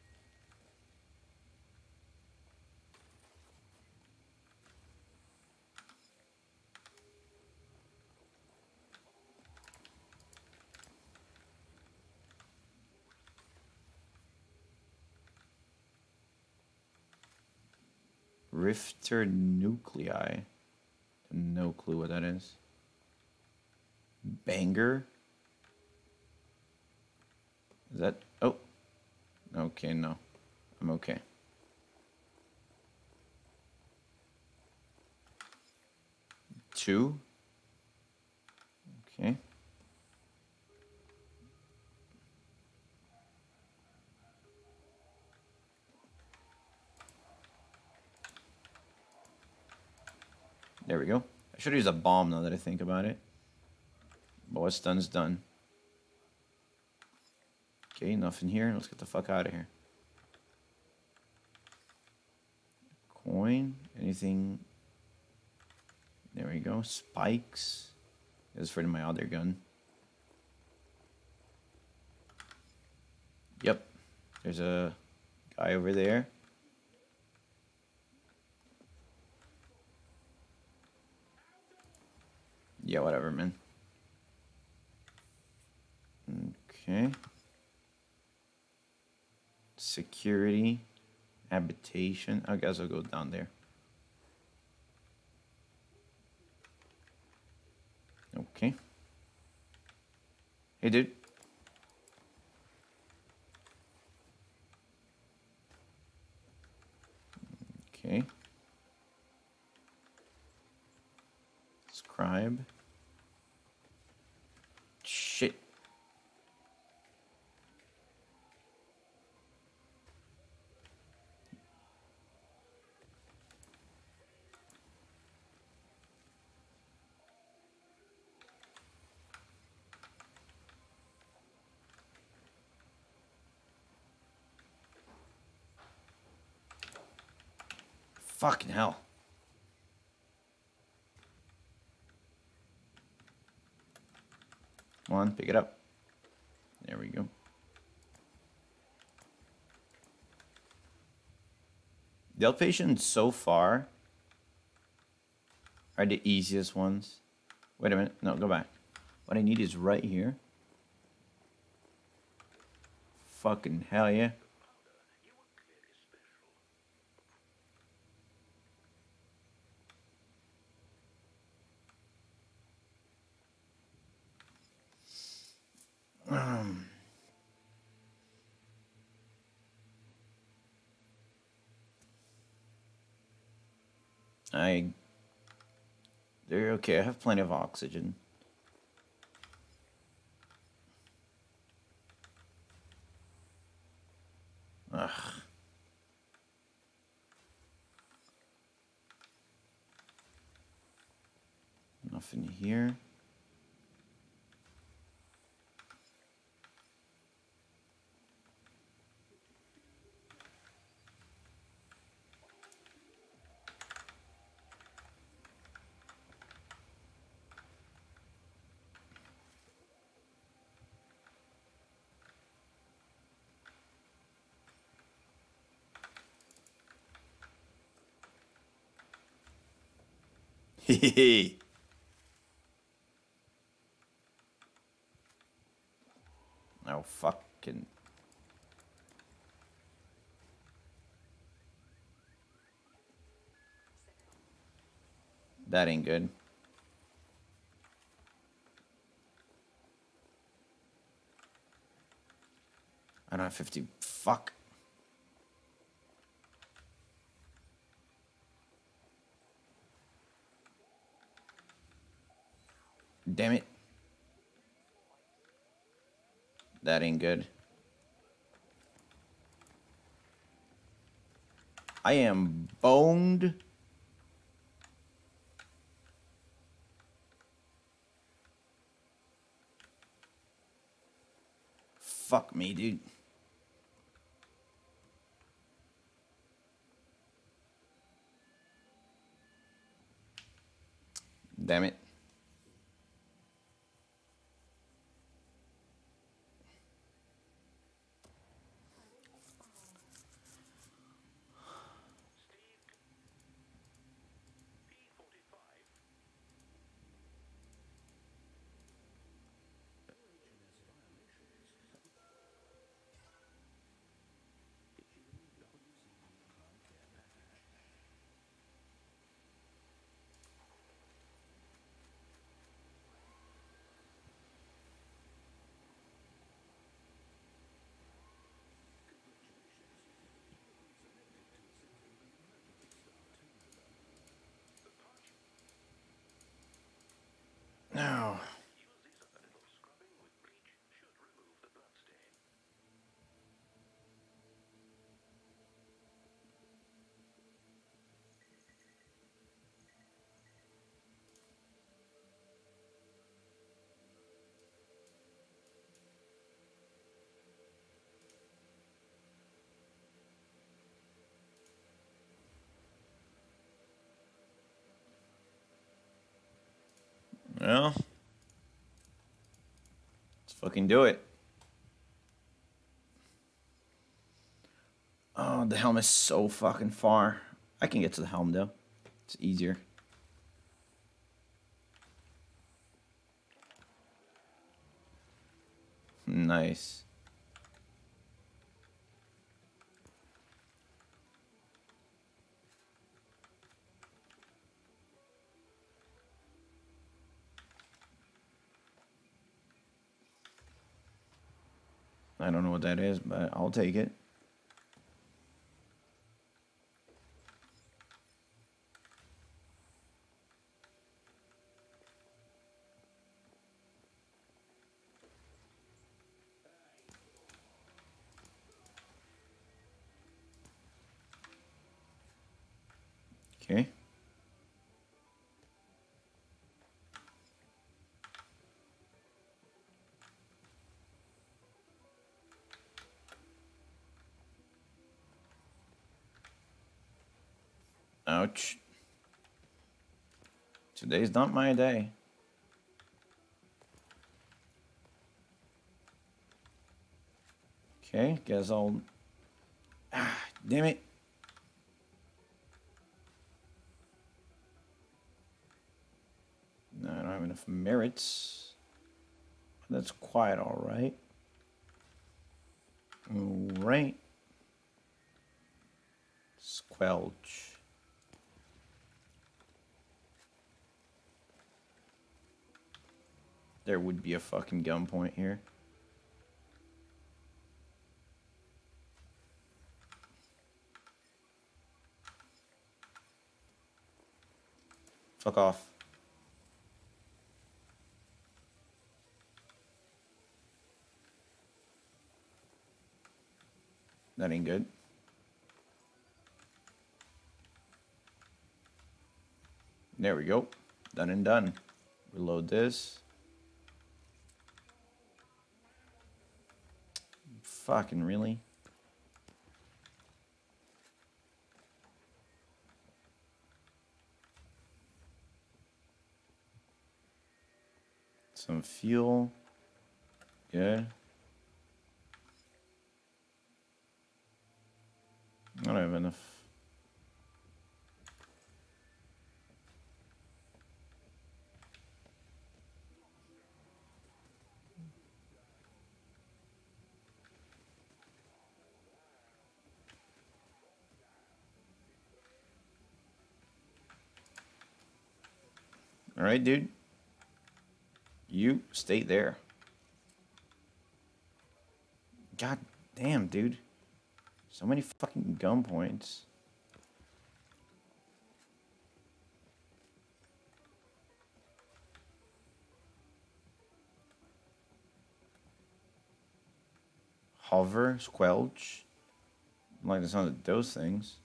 Speaker 1: Rifter nuclei. No clue what that is. Banger? Is that... Oh. Okay, no. I'm okay. Two. Okay. There we go. I should use a bomb now that I think about it. But what's done's done. Okay, nothing here. Let's get the fuck out of here. Coin. Anything? There we go. Spikes. This is for my other gun. Yep. There's a guy over there. Yeah, whatever, man. Okay. Security. Habitation. I guess I'll go down there. Okay. Hey, dude. Okay. Scribe. Shit. Fucking hell. Come on, pick it up. There we go. The outpatients so far are the easiest ones. Wait a minute. No, go back. What I need is right here. Fucking hell yeah. Um, I... They're okay. I have plenty of oxygen. Ugh. Nothing here. Hehehe. Oh, fucking... That ain't good. I don't have fifty. Fuck. Damn it. That ain't good. I am boned. Fuck me, dude. Damn it. Now. Well, let's fucking do it. Oh, the helm is so fucking far. I can get to the helm though. It's easier. Nice. I don't know what that is, but I'll take it. Okay. Ouch. Today's not my day. Okay, guess I'll... Ah, damn it. No, I don't have enough merits. That's quite alright. Alright. Squelch. There would be a fucking gunpoint here. Fuck off. That ain't good. There we go. Done and done. Reload this. Fucking really? Some fuel. Good. I don't have enough. All right, dude. You stay there. God damn, dude. So many fucking gun points. Hover, squelch. I like the sound of those things.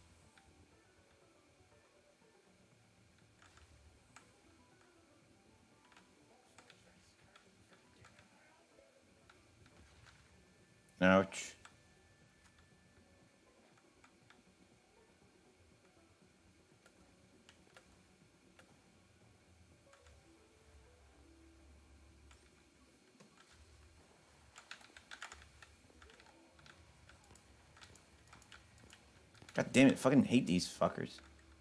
Speaker 1: Ouch. God damn it, fucking hate these fuckers.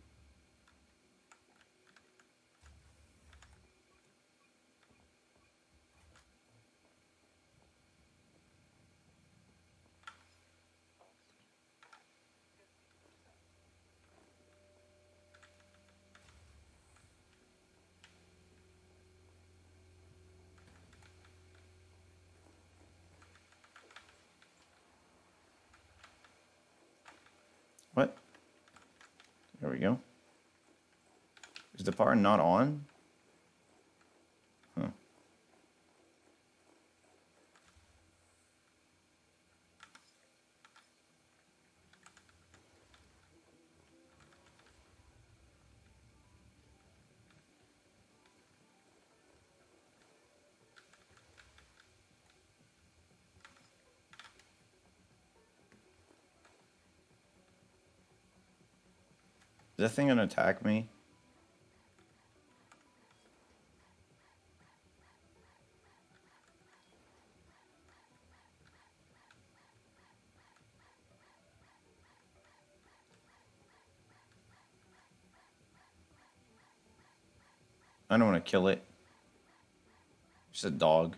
Speaker 1: What? There we go. Is the power not on? Huh. Is that thing gonna attack me? I don't want to kill it. Just a dog.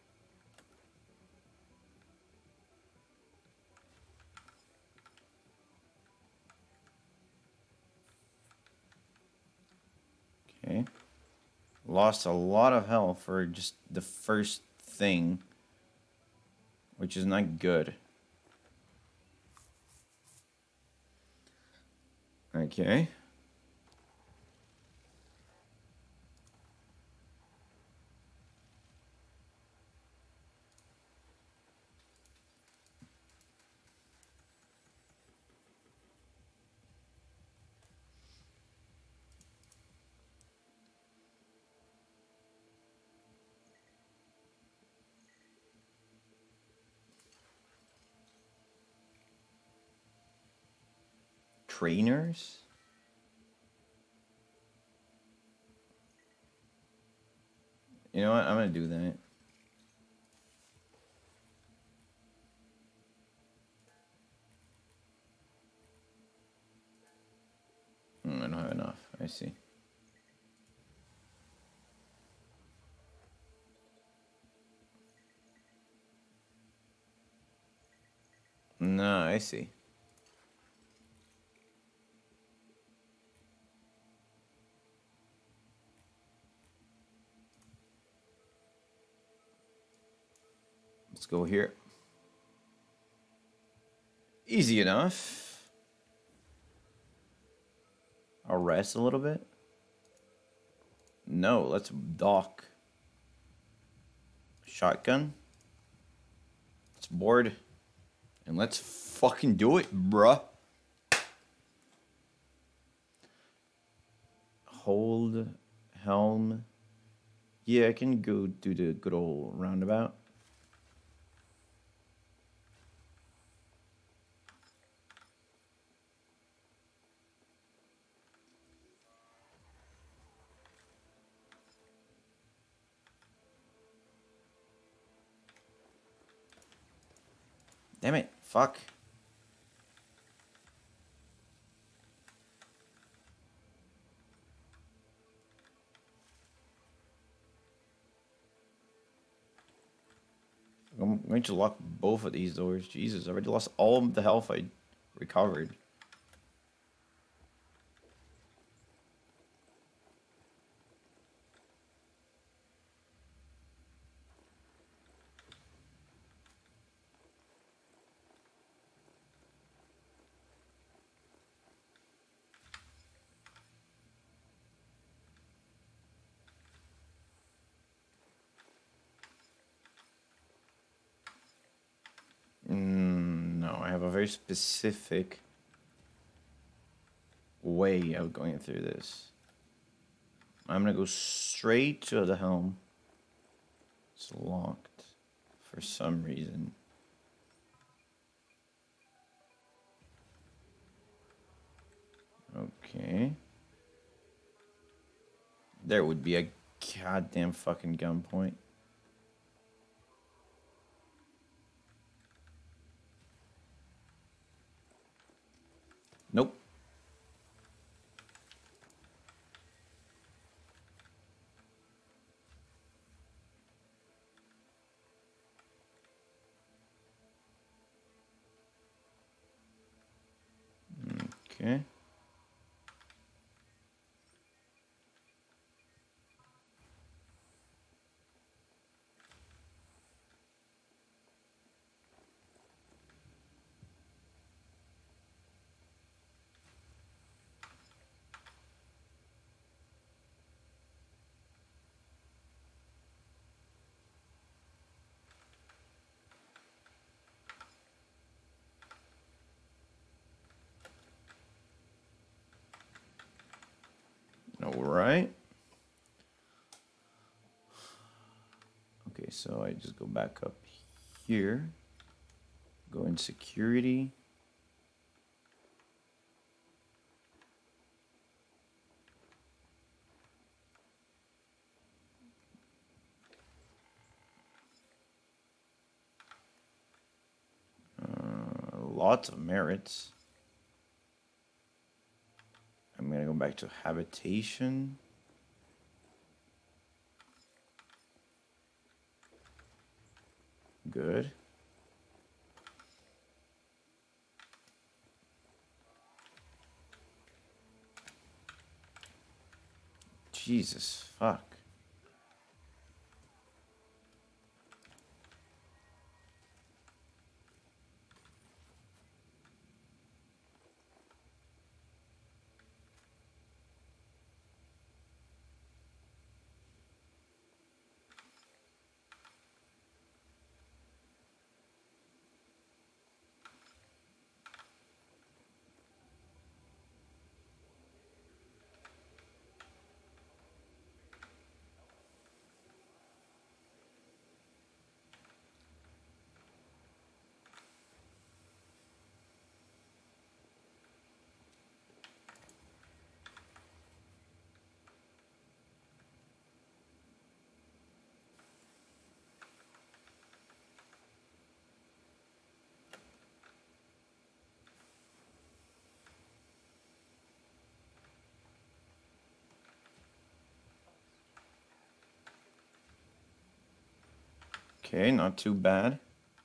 Speaker 1: Okay. Lost a lot of health for just the first thing, which is not good. Okay. Trainers? You know what? I'm gonna do that. Hmm, I don't have enough. I see. No, I see. Let's go here. Easy enough. I'll rest a little bit. No, let's dock. Shotgun. Let's board. And let's fucking do it, bruh. Hold helm. Yeah, I can go do the good old roundabout. Damn it, fuck. I'm going to lock both of these doors. Jesus, I already lost all of the health I recovered. Mm, no, I have a very specific way of going through this. I'm gonna go straight to the helm. It's locked for some reason. Okay. There would be a goddamn fucking gunpoint. Nope. Okay. All right. Okay, so I just go back up here, go in security. Uh, lots of merits. I'm gonna go back to habitation. Good. Jesus, fuck. Okay, not too bad.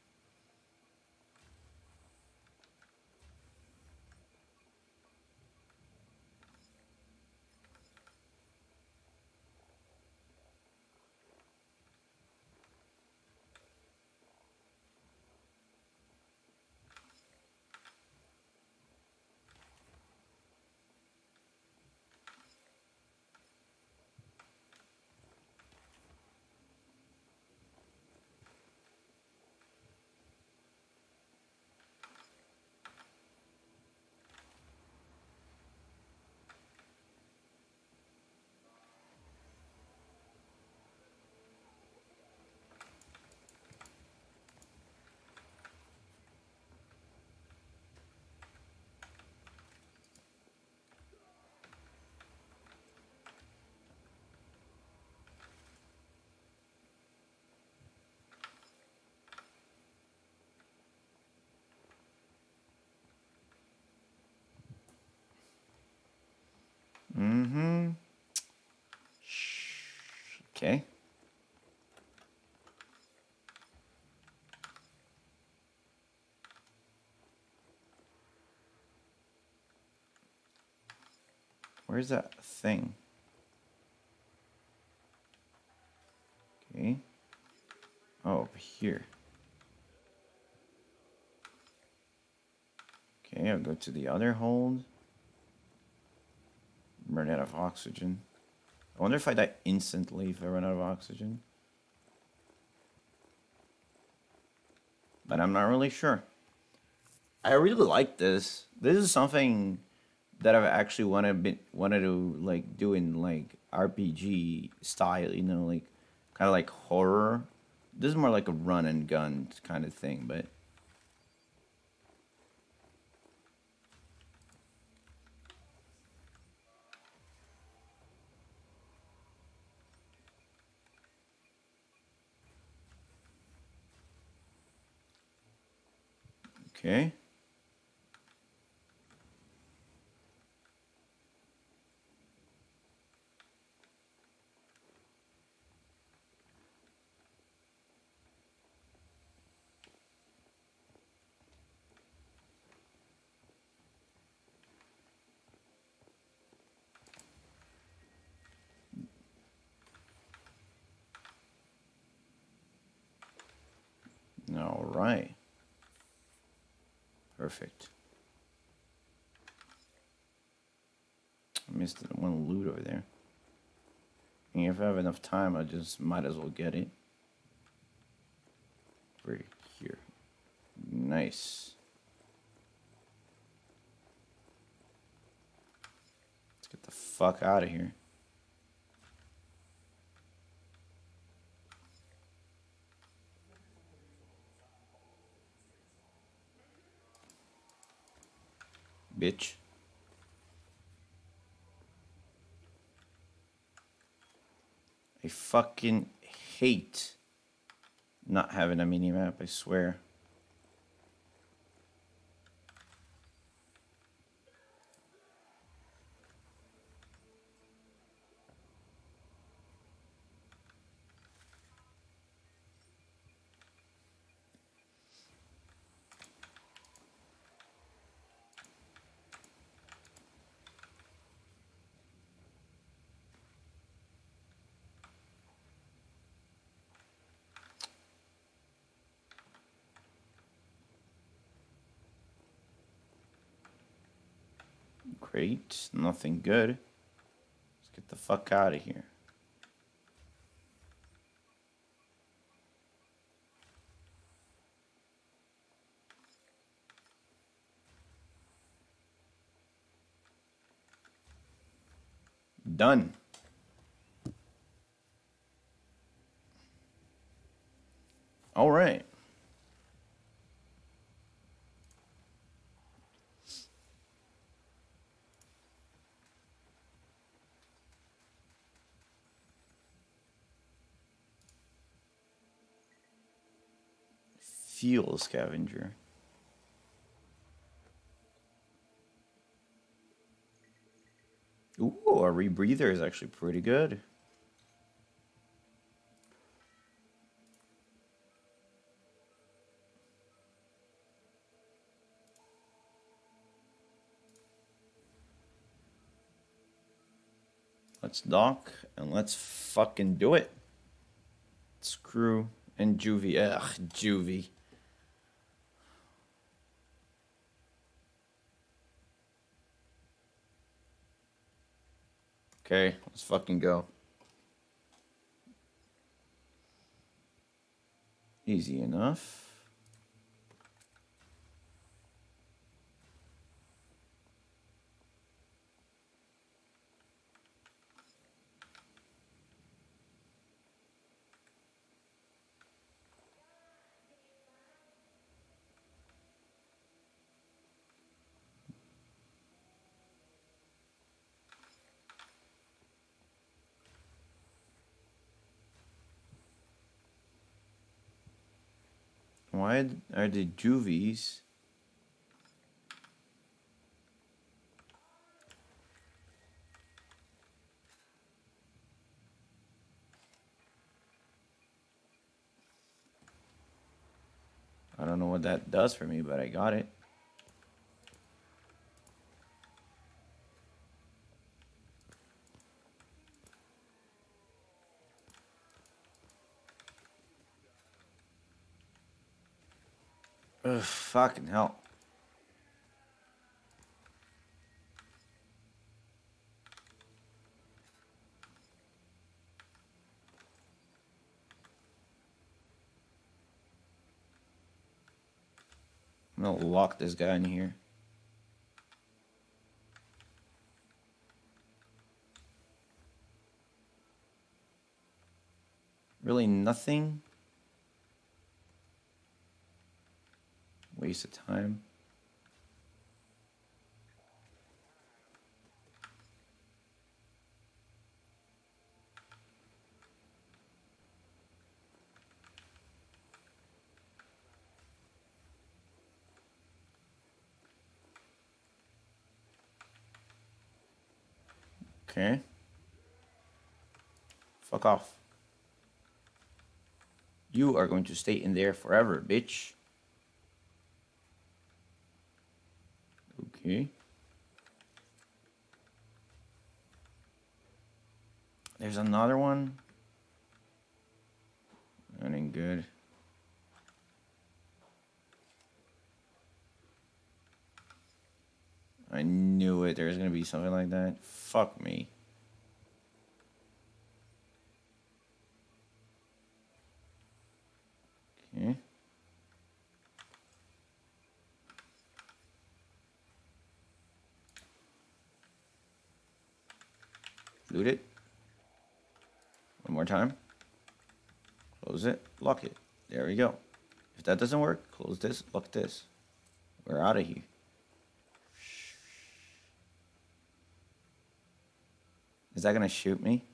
Speaker 1: Mm-hmm. Okay. Where's that thing? Okay. Oh, over here. Okay, I'll go to the other hold. Run out of oxygen. I wonder if I die instantly if I run out of oxygen. But I'm not really sure. I really like this. This is something that I've actually wanted been wanted to like do in like R P G style, you know, like kind of like horror. This is more like a run and gun kind of thing, but okay. All right. Perfect. I missed the one loot over there. And if I have enough time, I just might as well get it. Right here. Nice. Let's get the fuck out of here. Bitch. I fucking hate not having a mini map, I swear. Great, nothing good. Let's get the fuck out of here. Done. All right. Fuel scavenger. Ooh, a rebreather is actually pretty good. Let's dock and let's fucking do it. Screw and juvie. Ugh, juvie. Okay, let's fucking go. Easy enough. Why are the juvies? I don't know what that does for me, but I got it. Ugh, fucking hell. I'm gonna lock this guy in here. Really nothing? Waste of time. Okay. Fuck off. You are going to stay in there forever, bitch. Okay. There's another one. That ain't good. I knew it. There was gonna be something like that. Fuck me. Okay. Loot it. One more time. Close it. Lock it. There we go. If that doesn't work, close this. Lock this. We're out of here. Is that gonna shoot me?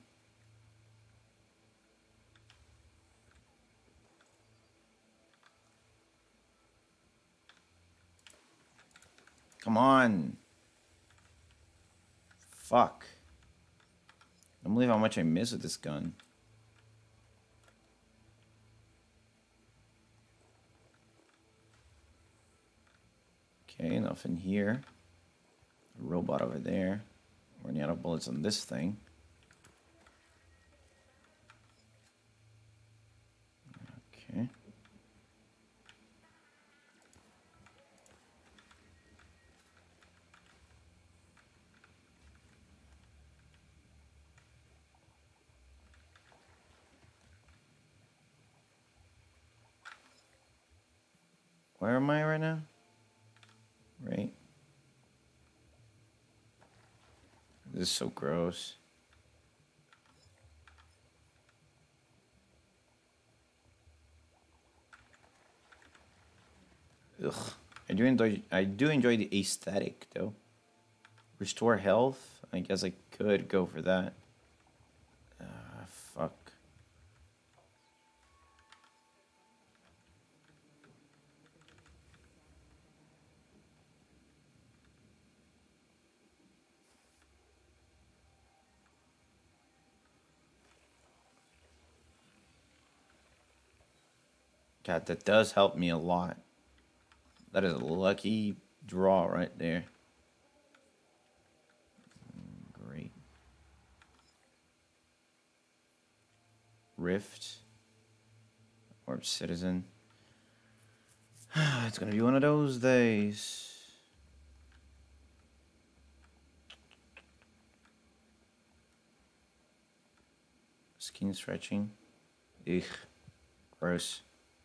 Speaker 1: Come on. Fuck. I don't believe how much I miss with this gun. Okay, enough in here. A robot over there. We're running out of bullets on this thing. Okay. Where am I right now? Right. This is so gross. Ugh. I do enjoy I do enjoy the aesthetic though. Restore health? I guess I could go for that. Ah, uh, fuck. God, that does help me a lot. That is a lucky draw right there. Great. Rift. Orb Citizen. It's gonna be one of those days. Skin stretching. Ugh. Gross.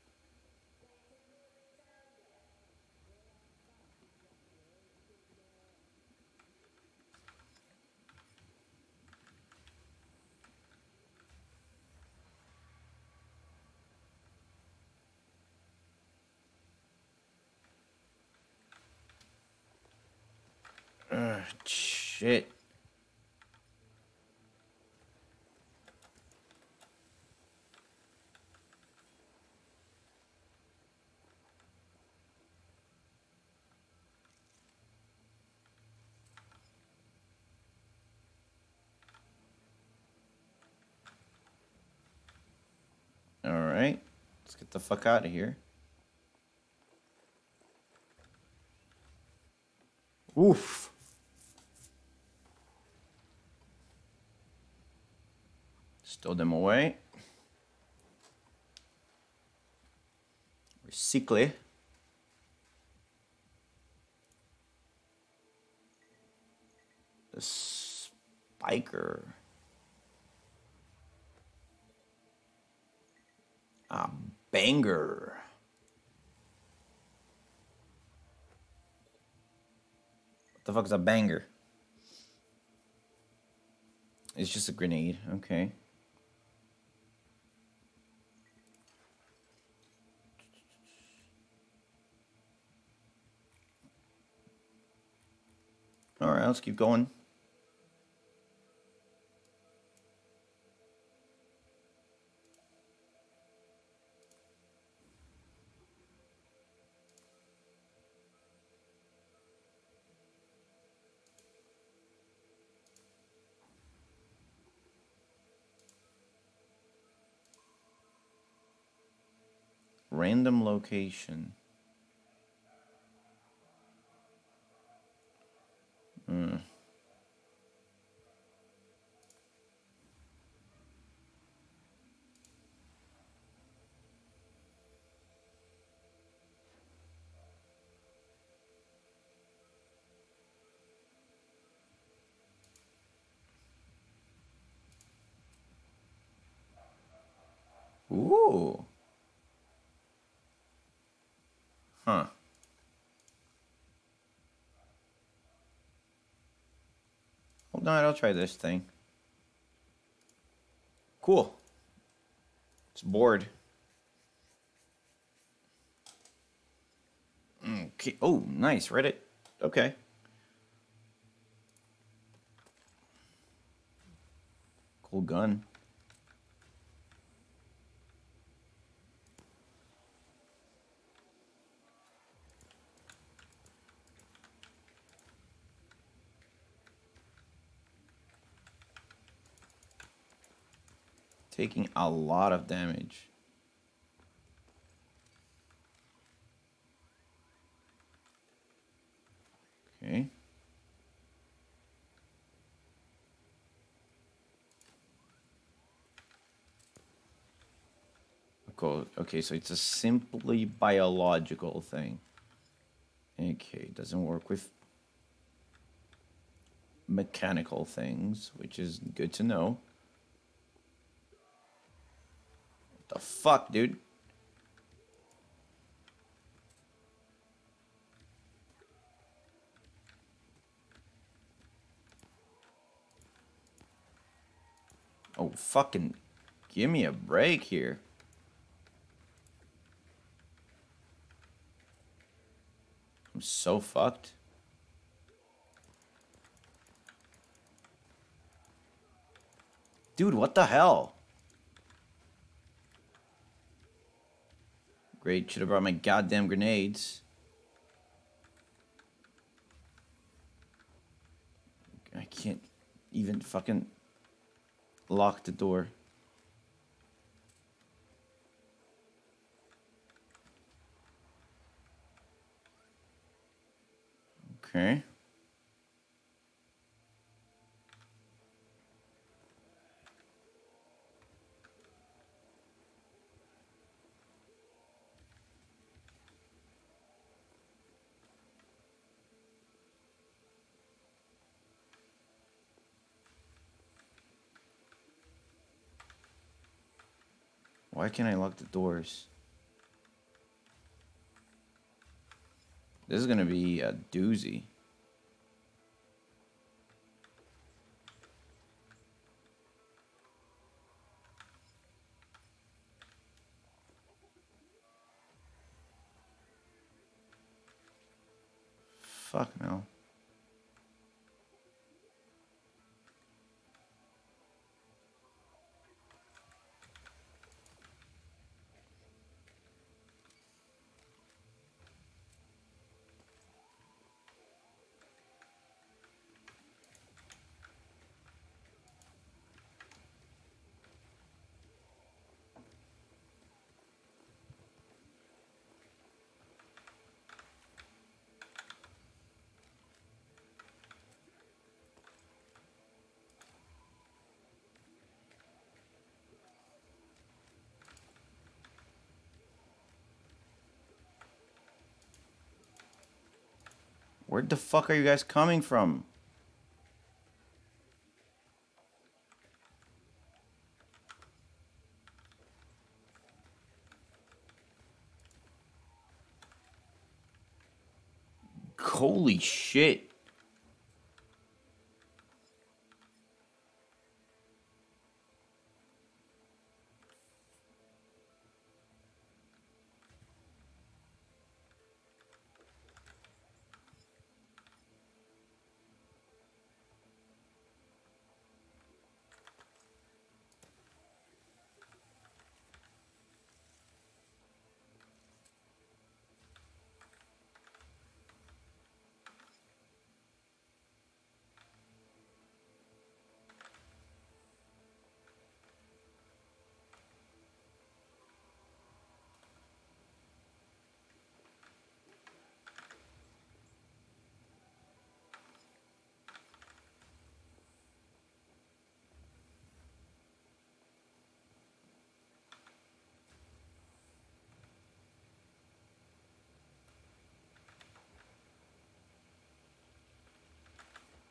Speaker 1: Ugh, shit. All right, let's get the fuck out of here. Oof. Stow them away. Recycle. The spiker. A banger. What the fuck is a banger? It's just a grenade. Okay. All right, let's keep going. Random location. Hmm. Ooh. Huh. Hold on, I'll try this thing. Cool. It's bored. Okay. Oh, nice. Reddit. Okay. Cool gun. Taking a lot of damage. Okay. Cool. Okay, so it's a simply biological thing. Okay, doesn't work with mechanical things, which is good to know. What the fuck, dude? Oh, fucking give me a break here. I'm so fucked. Dude, what the hell? Great, should have brought my goddamn grenades. I can't even fucking lock the door. Okay. Why can't I lock the doors? This is gonna be a doozy. Fuck no. Where the fuck are you guys coming from? Holy shit.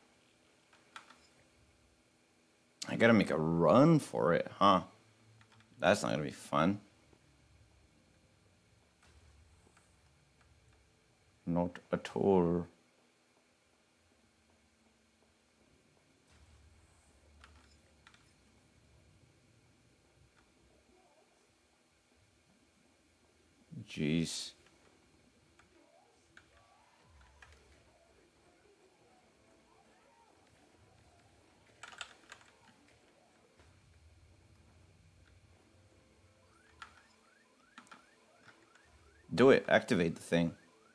Speaker 1: I gotta make a run for it, huh? That's not gonna be fun. Not at all. Jeez. Do it. Activate the thing.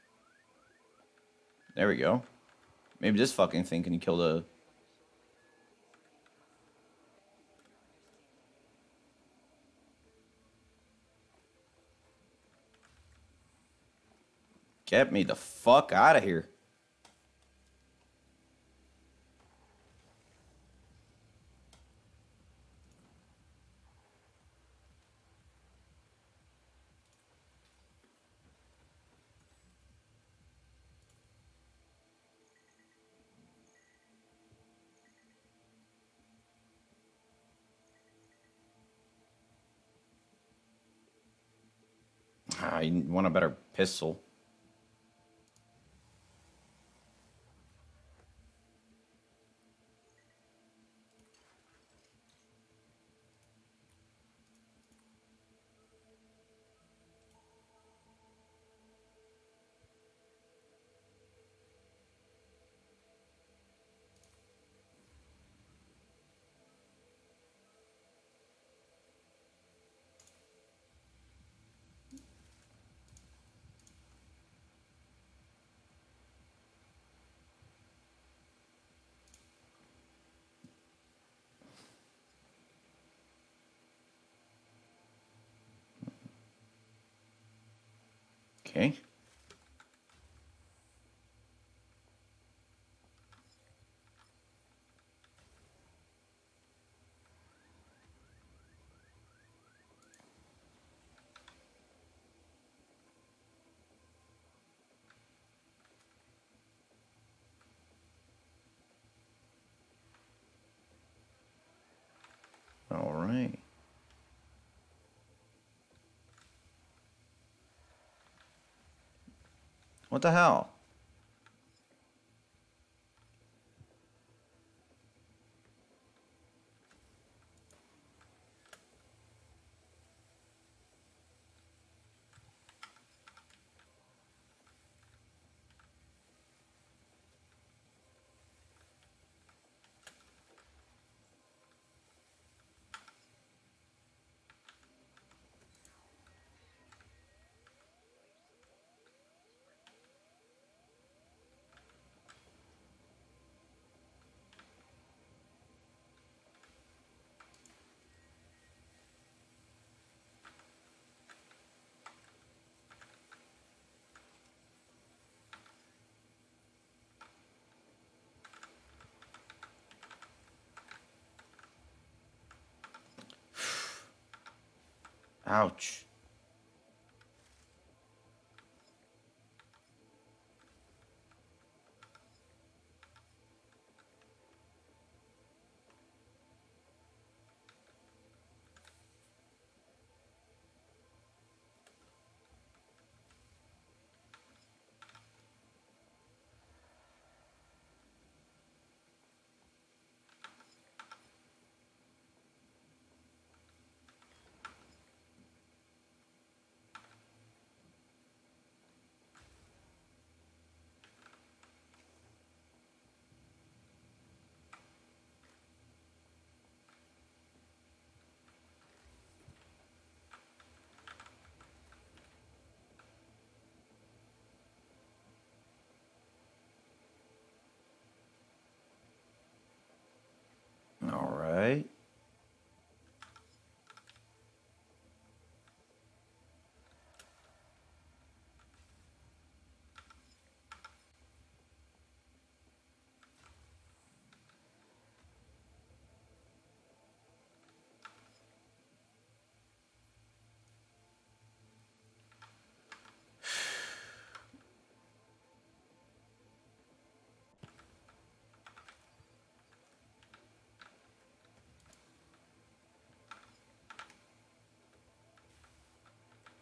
Speaker 1: There we go. Maybe this fucking thing can kill the... Get me the fuck out of here. I want a better pistol. Okay. All right. What the hell? Ouch.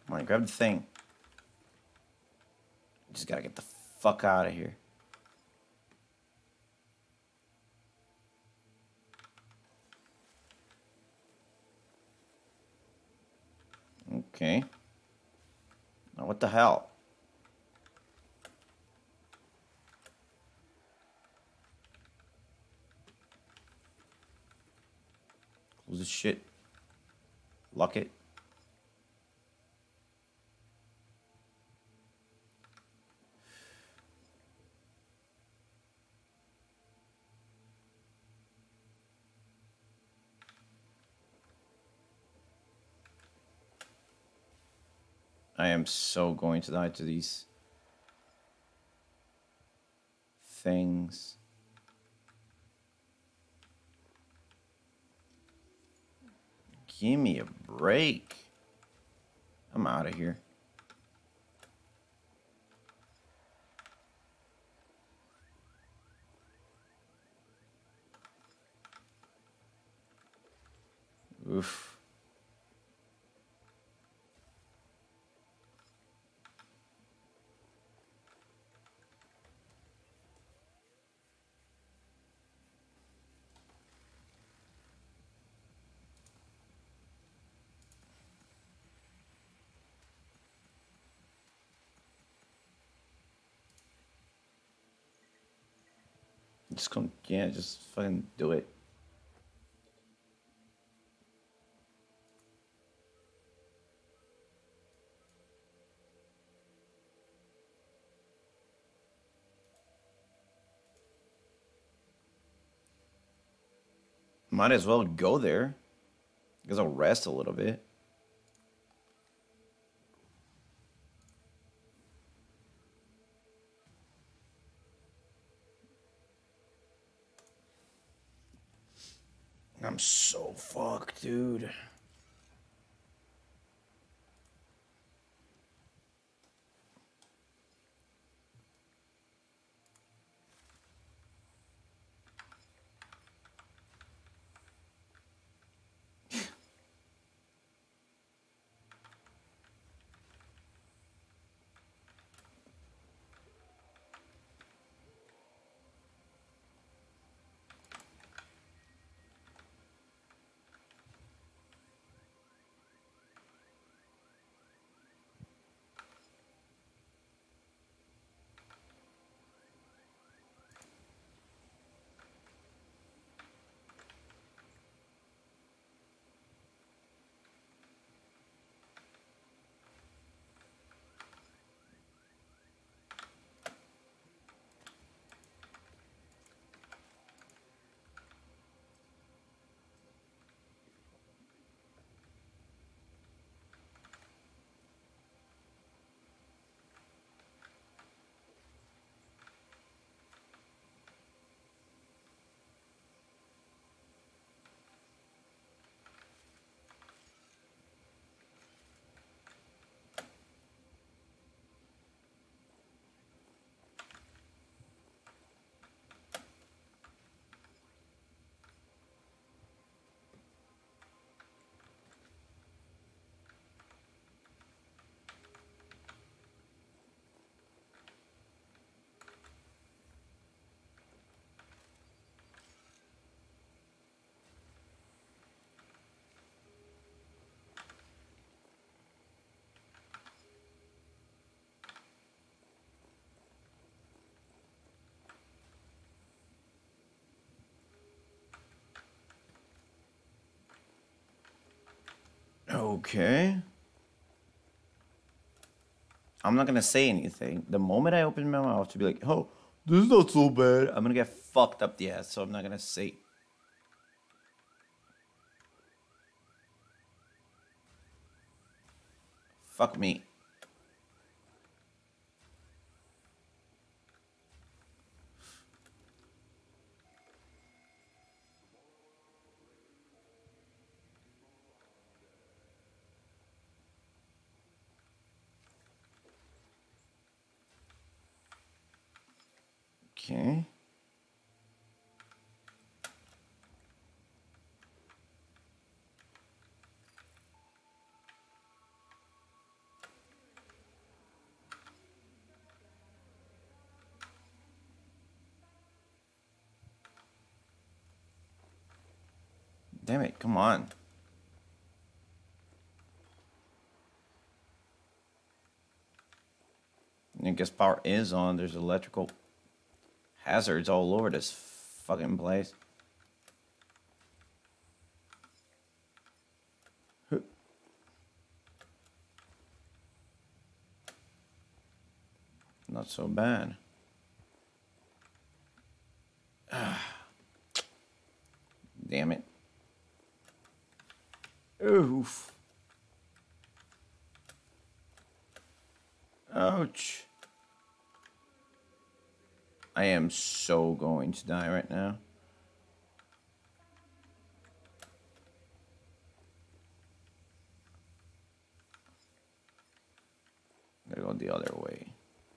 Speaker 1: Come on, grab the thing. Just gotta get the fuck out of here. Okay. Now what the hell? Close this shit. Lock it. I am so going to die to these things. Give me a break. I'm out of here. Oof. Just come, yeah, just fucking do it. Might as well go there. Because I'll rest a little bit. I'm so fucked, dude. Okay. I'm not gonna say anything. The moment I open my mouth to be like, oh, this is not so bad, I'm gonna get fucked up the ass, so I'm not gonna say. Fuck me. Okay. Damn it, come on. I guess power is on. There's electrical hazards all over this fucking place. Not so bad. Damn it. Oof. Ouch. I am so going to die right now. Gotta go the other way.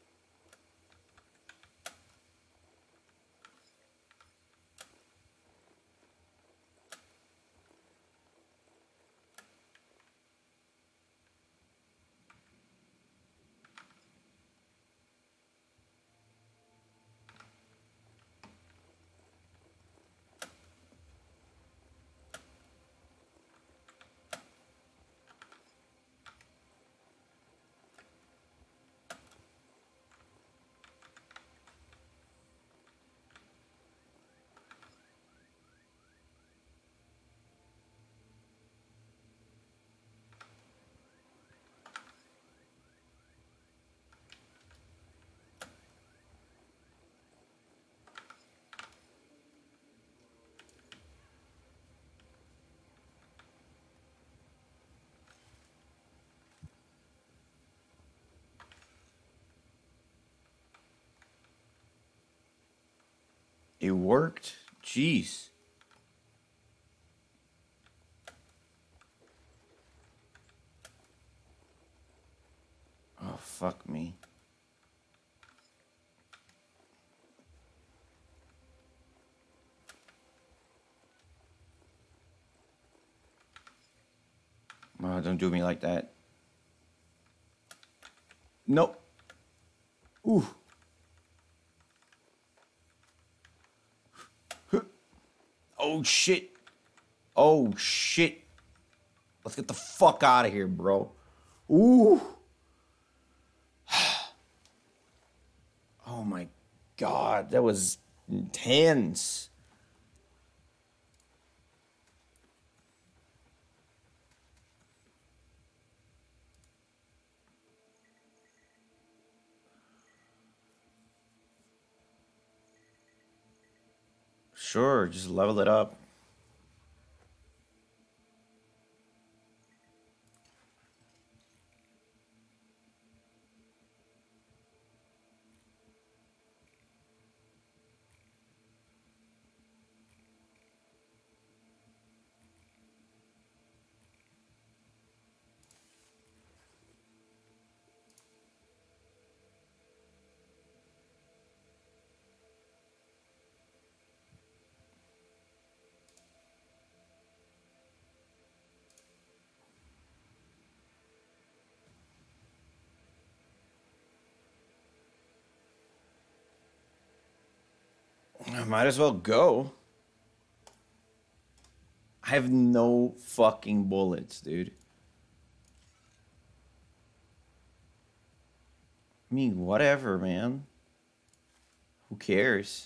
Speaker 1: It worked? Jeez. Oh, fuck me. Oh, don't do me like that. Nope. Ooh. Oh, shit. Oh, shit. Let's get the fuck out of here, bro. Ooh. Oh, my God. That was intense. Sure, just level it up. I might as well go. I have no fucking bullets, dude. I mean, whatever, man. Who cares?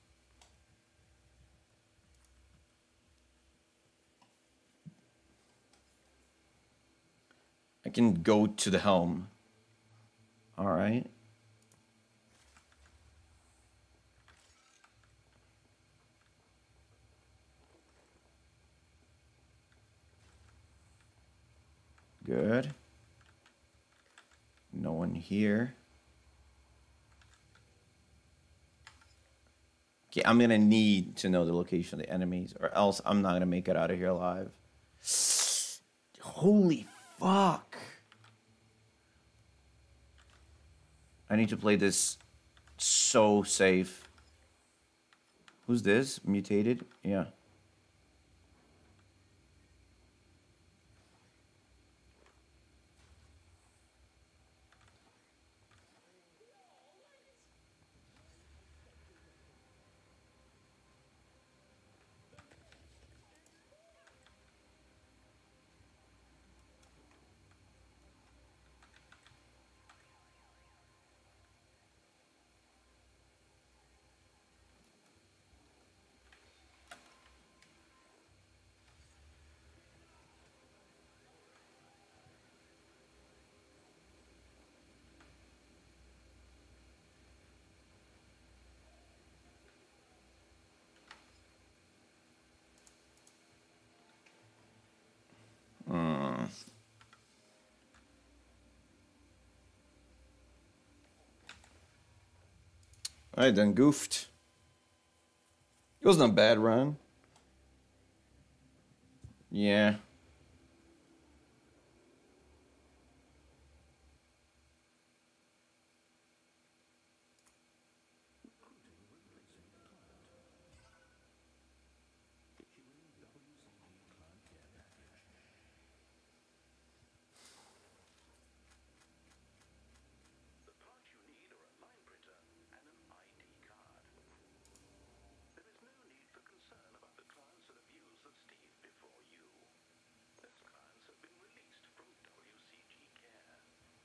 Speaker 1: I can go to the helm. All right. Good. No one here. Okay, I'm gonna need to know the location of the enemies, or else I'm not gonna make it out of here alive. Holy fuck. I need to play this so safe. Who's this? Mutated? Yeah. I done goofed. It wasn't a bad run. Yeah.
Speaker 2: The parts you need are a line printer and an I D card. There is no need for concern about the clients that have used the Steve before you. Those clients have been released from W C G Care.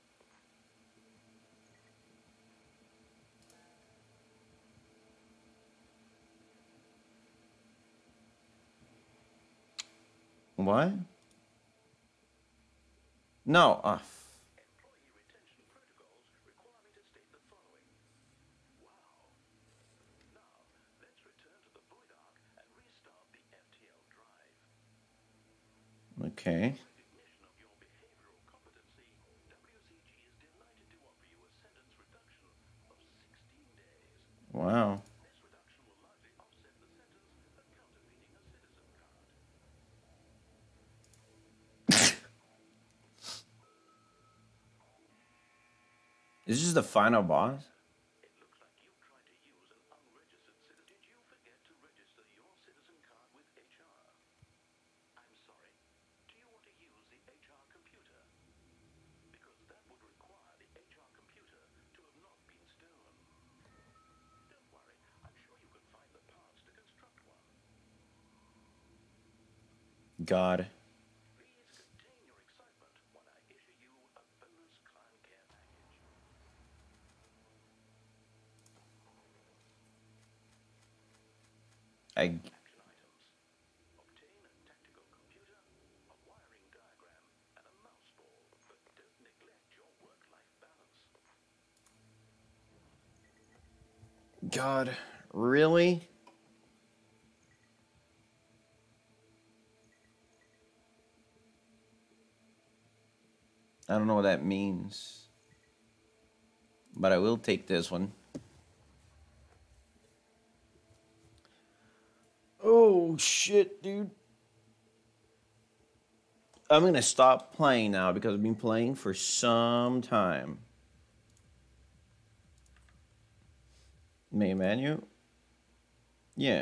Speaker 1: What? No. Uh,
Speaker 2: Employee retention protocols require me to state the following. Wow. Now, let's return to the Void Ark and restart the F T L drive.
Speaker 1: okay.
Speaker 2: Recognition of your behavioral competency, W C G is delighted to offer you a sentence reduction of sixteen days.
Speaker 1: Wow.
Speaker 2: This reduction will largely offset the sentence of counterfeiting a citizen card.
Speaker 1: Is this the final boss?
Speaker 2: It looks like you tried to use an unregistered citizen. Did you forget to register your citizen card with H R? I'm sorry. Do you want to use the H R computer? Because that would require the H R computer to have not been stolen. Don't worry. I'm sure you can find the parts to construct one.
Speaker 1: God.
Speaker 2: Please contain your excitement when I issue you a bonus client care package.
Speaker 1: I.
Speaker 2: Action items. Obtain a tactical computer, a wiring diagram, and a mouse ball, but don't neglect your work-life balance.
Speaker 1: God. Really? I don't know what that means. But I will take this one. Oh, shit, dude. I'm gonna stop playing now because I've been playing for some time. Main menu? Yeah.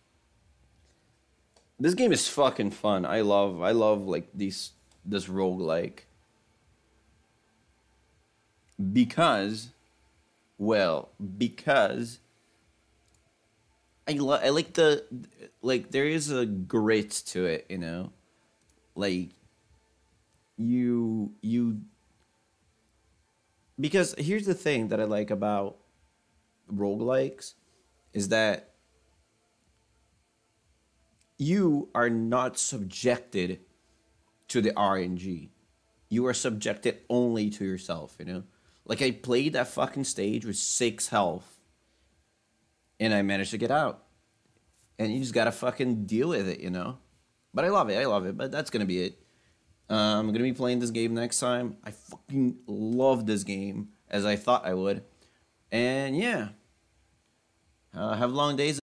Speaker 1: This game is fucking fun. I love, I love, like, these, this roguelike. Because, well, because I, li- I like the, like, there is a grit to it, you know? Like, you, you, because here's the thing that I like about roguelikes is that you are not subjected to the R N G. You are subjected only to yourself, you know? Like, I played that fucking stage with six health, and I managed to get out. And you just gotta fucking deal with it, you know? But I love it, I love it, but that's gonna be it. Uh, I'm gonna be playing this game next time. I fucking love this game, as I thought I would. And yeah. Uh, have long days.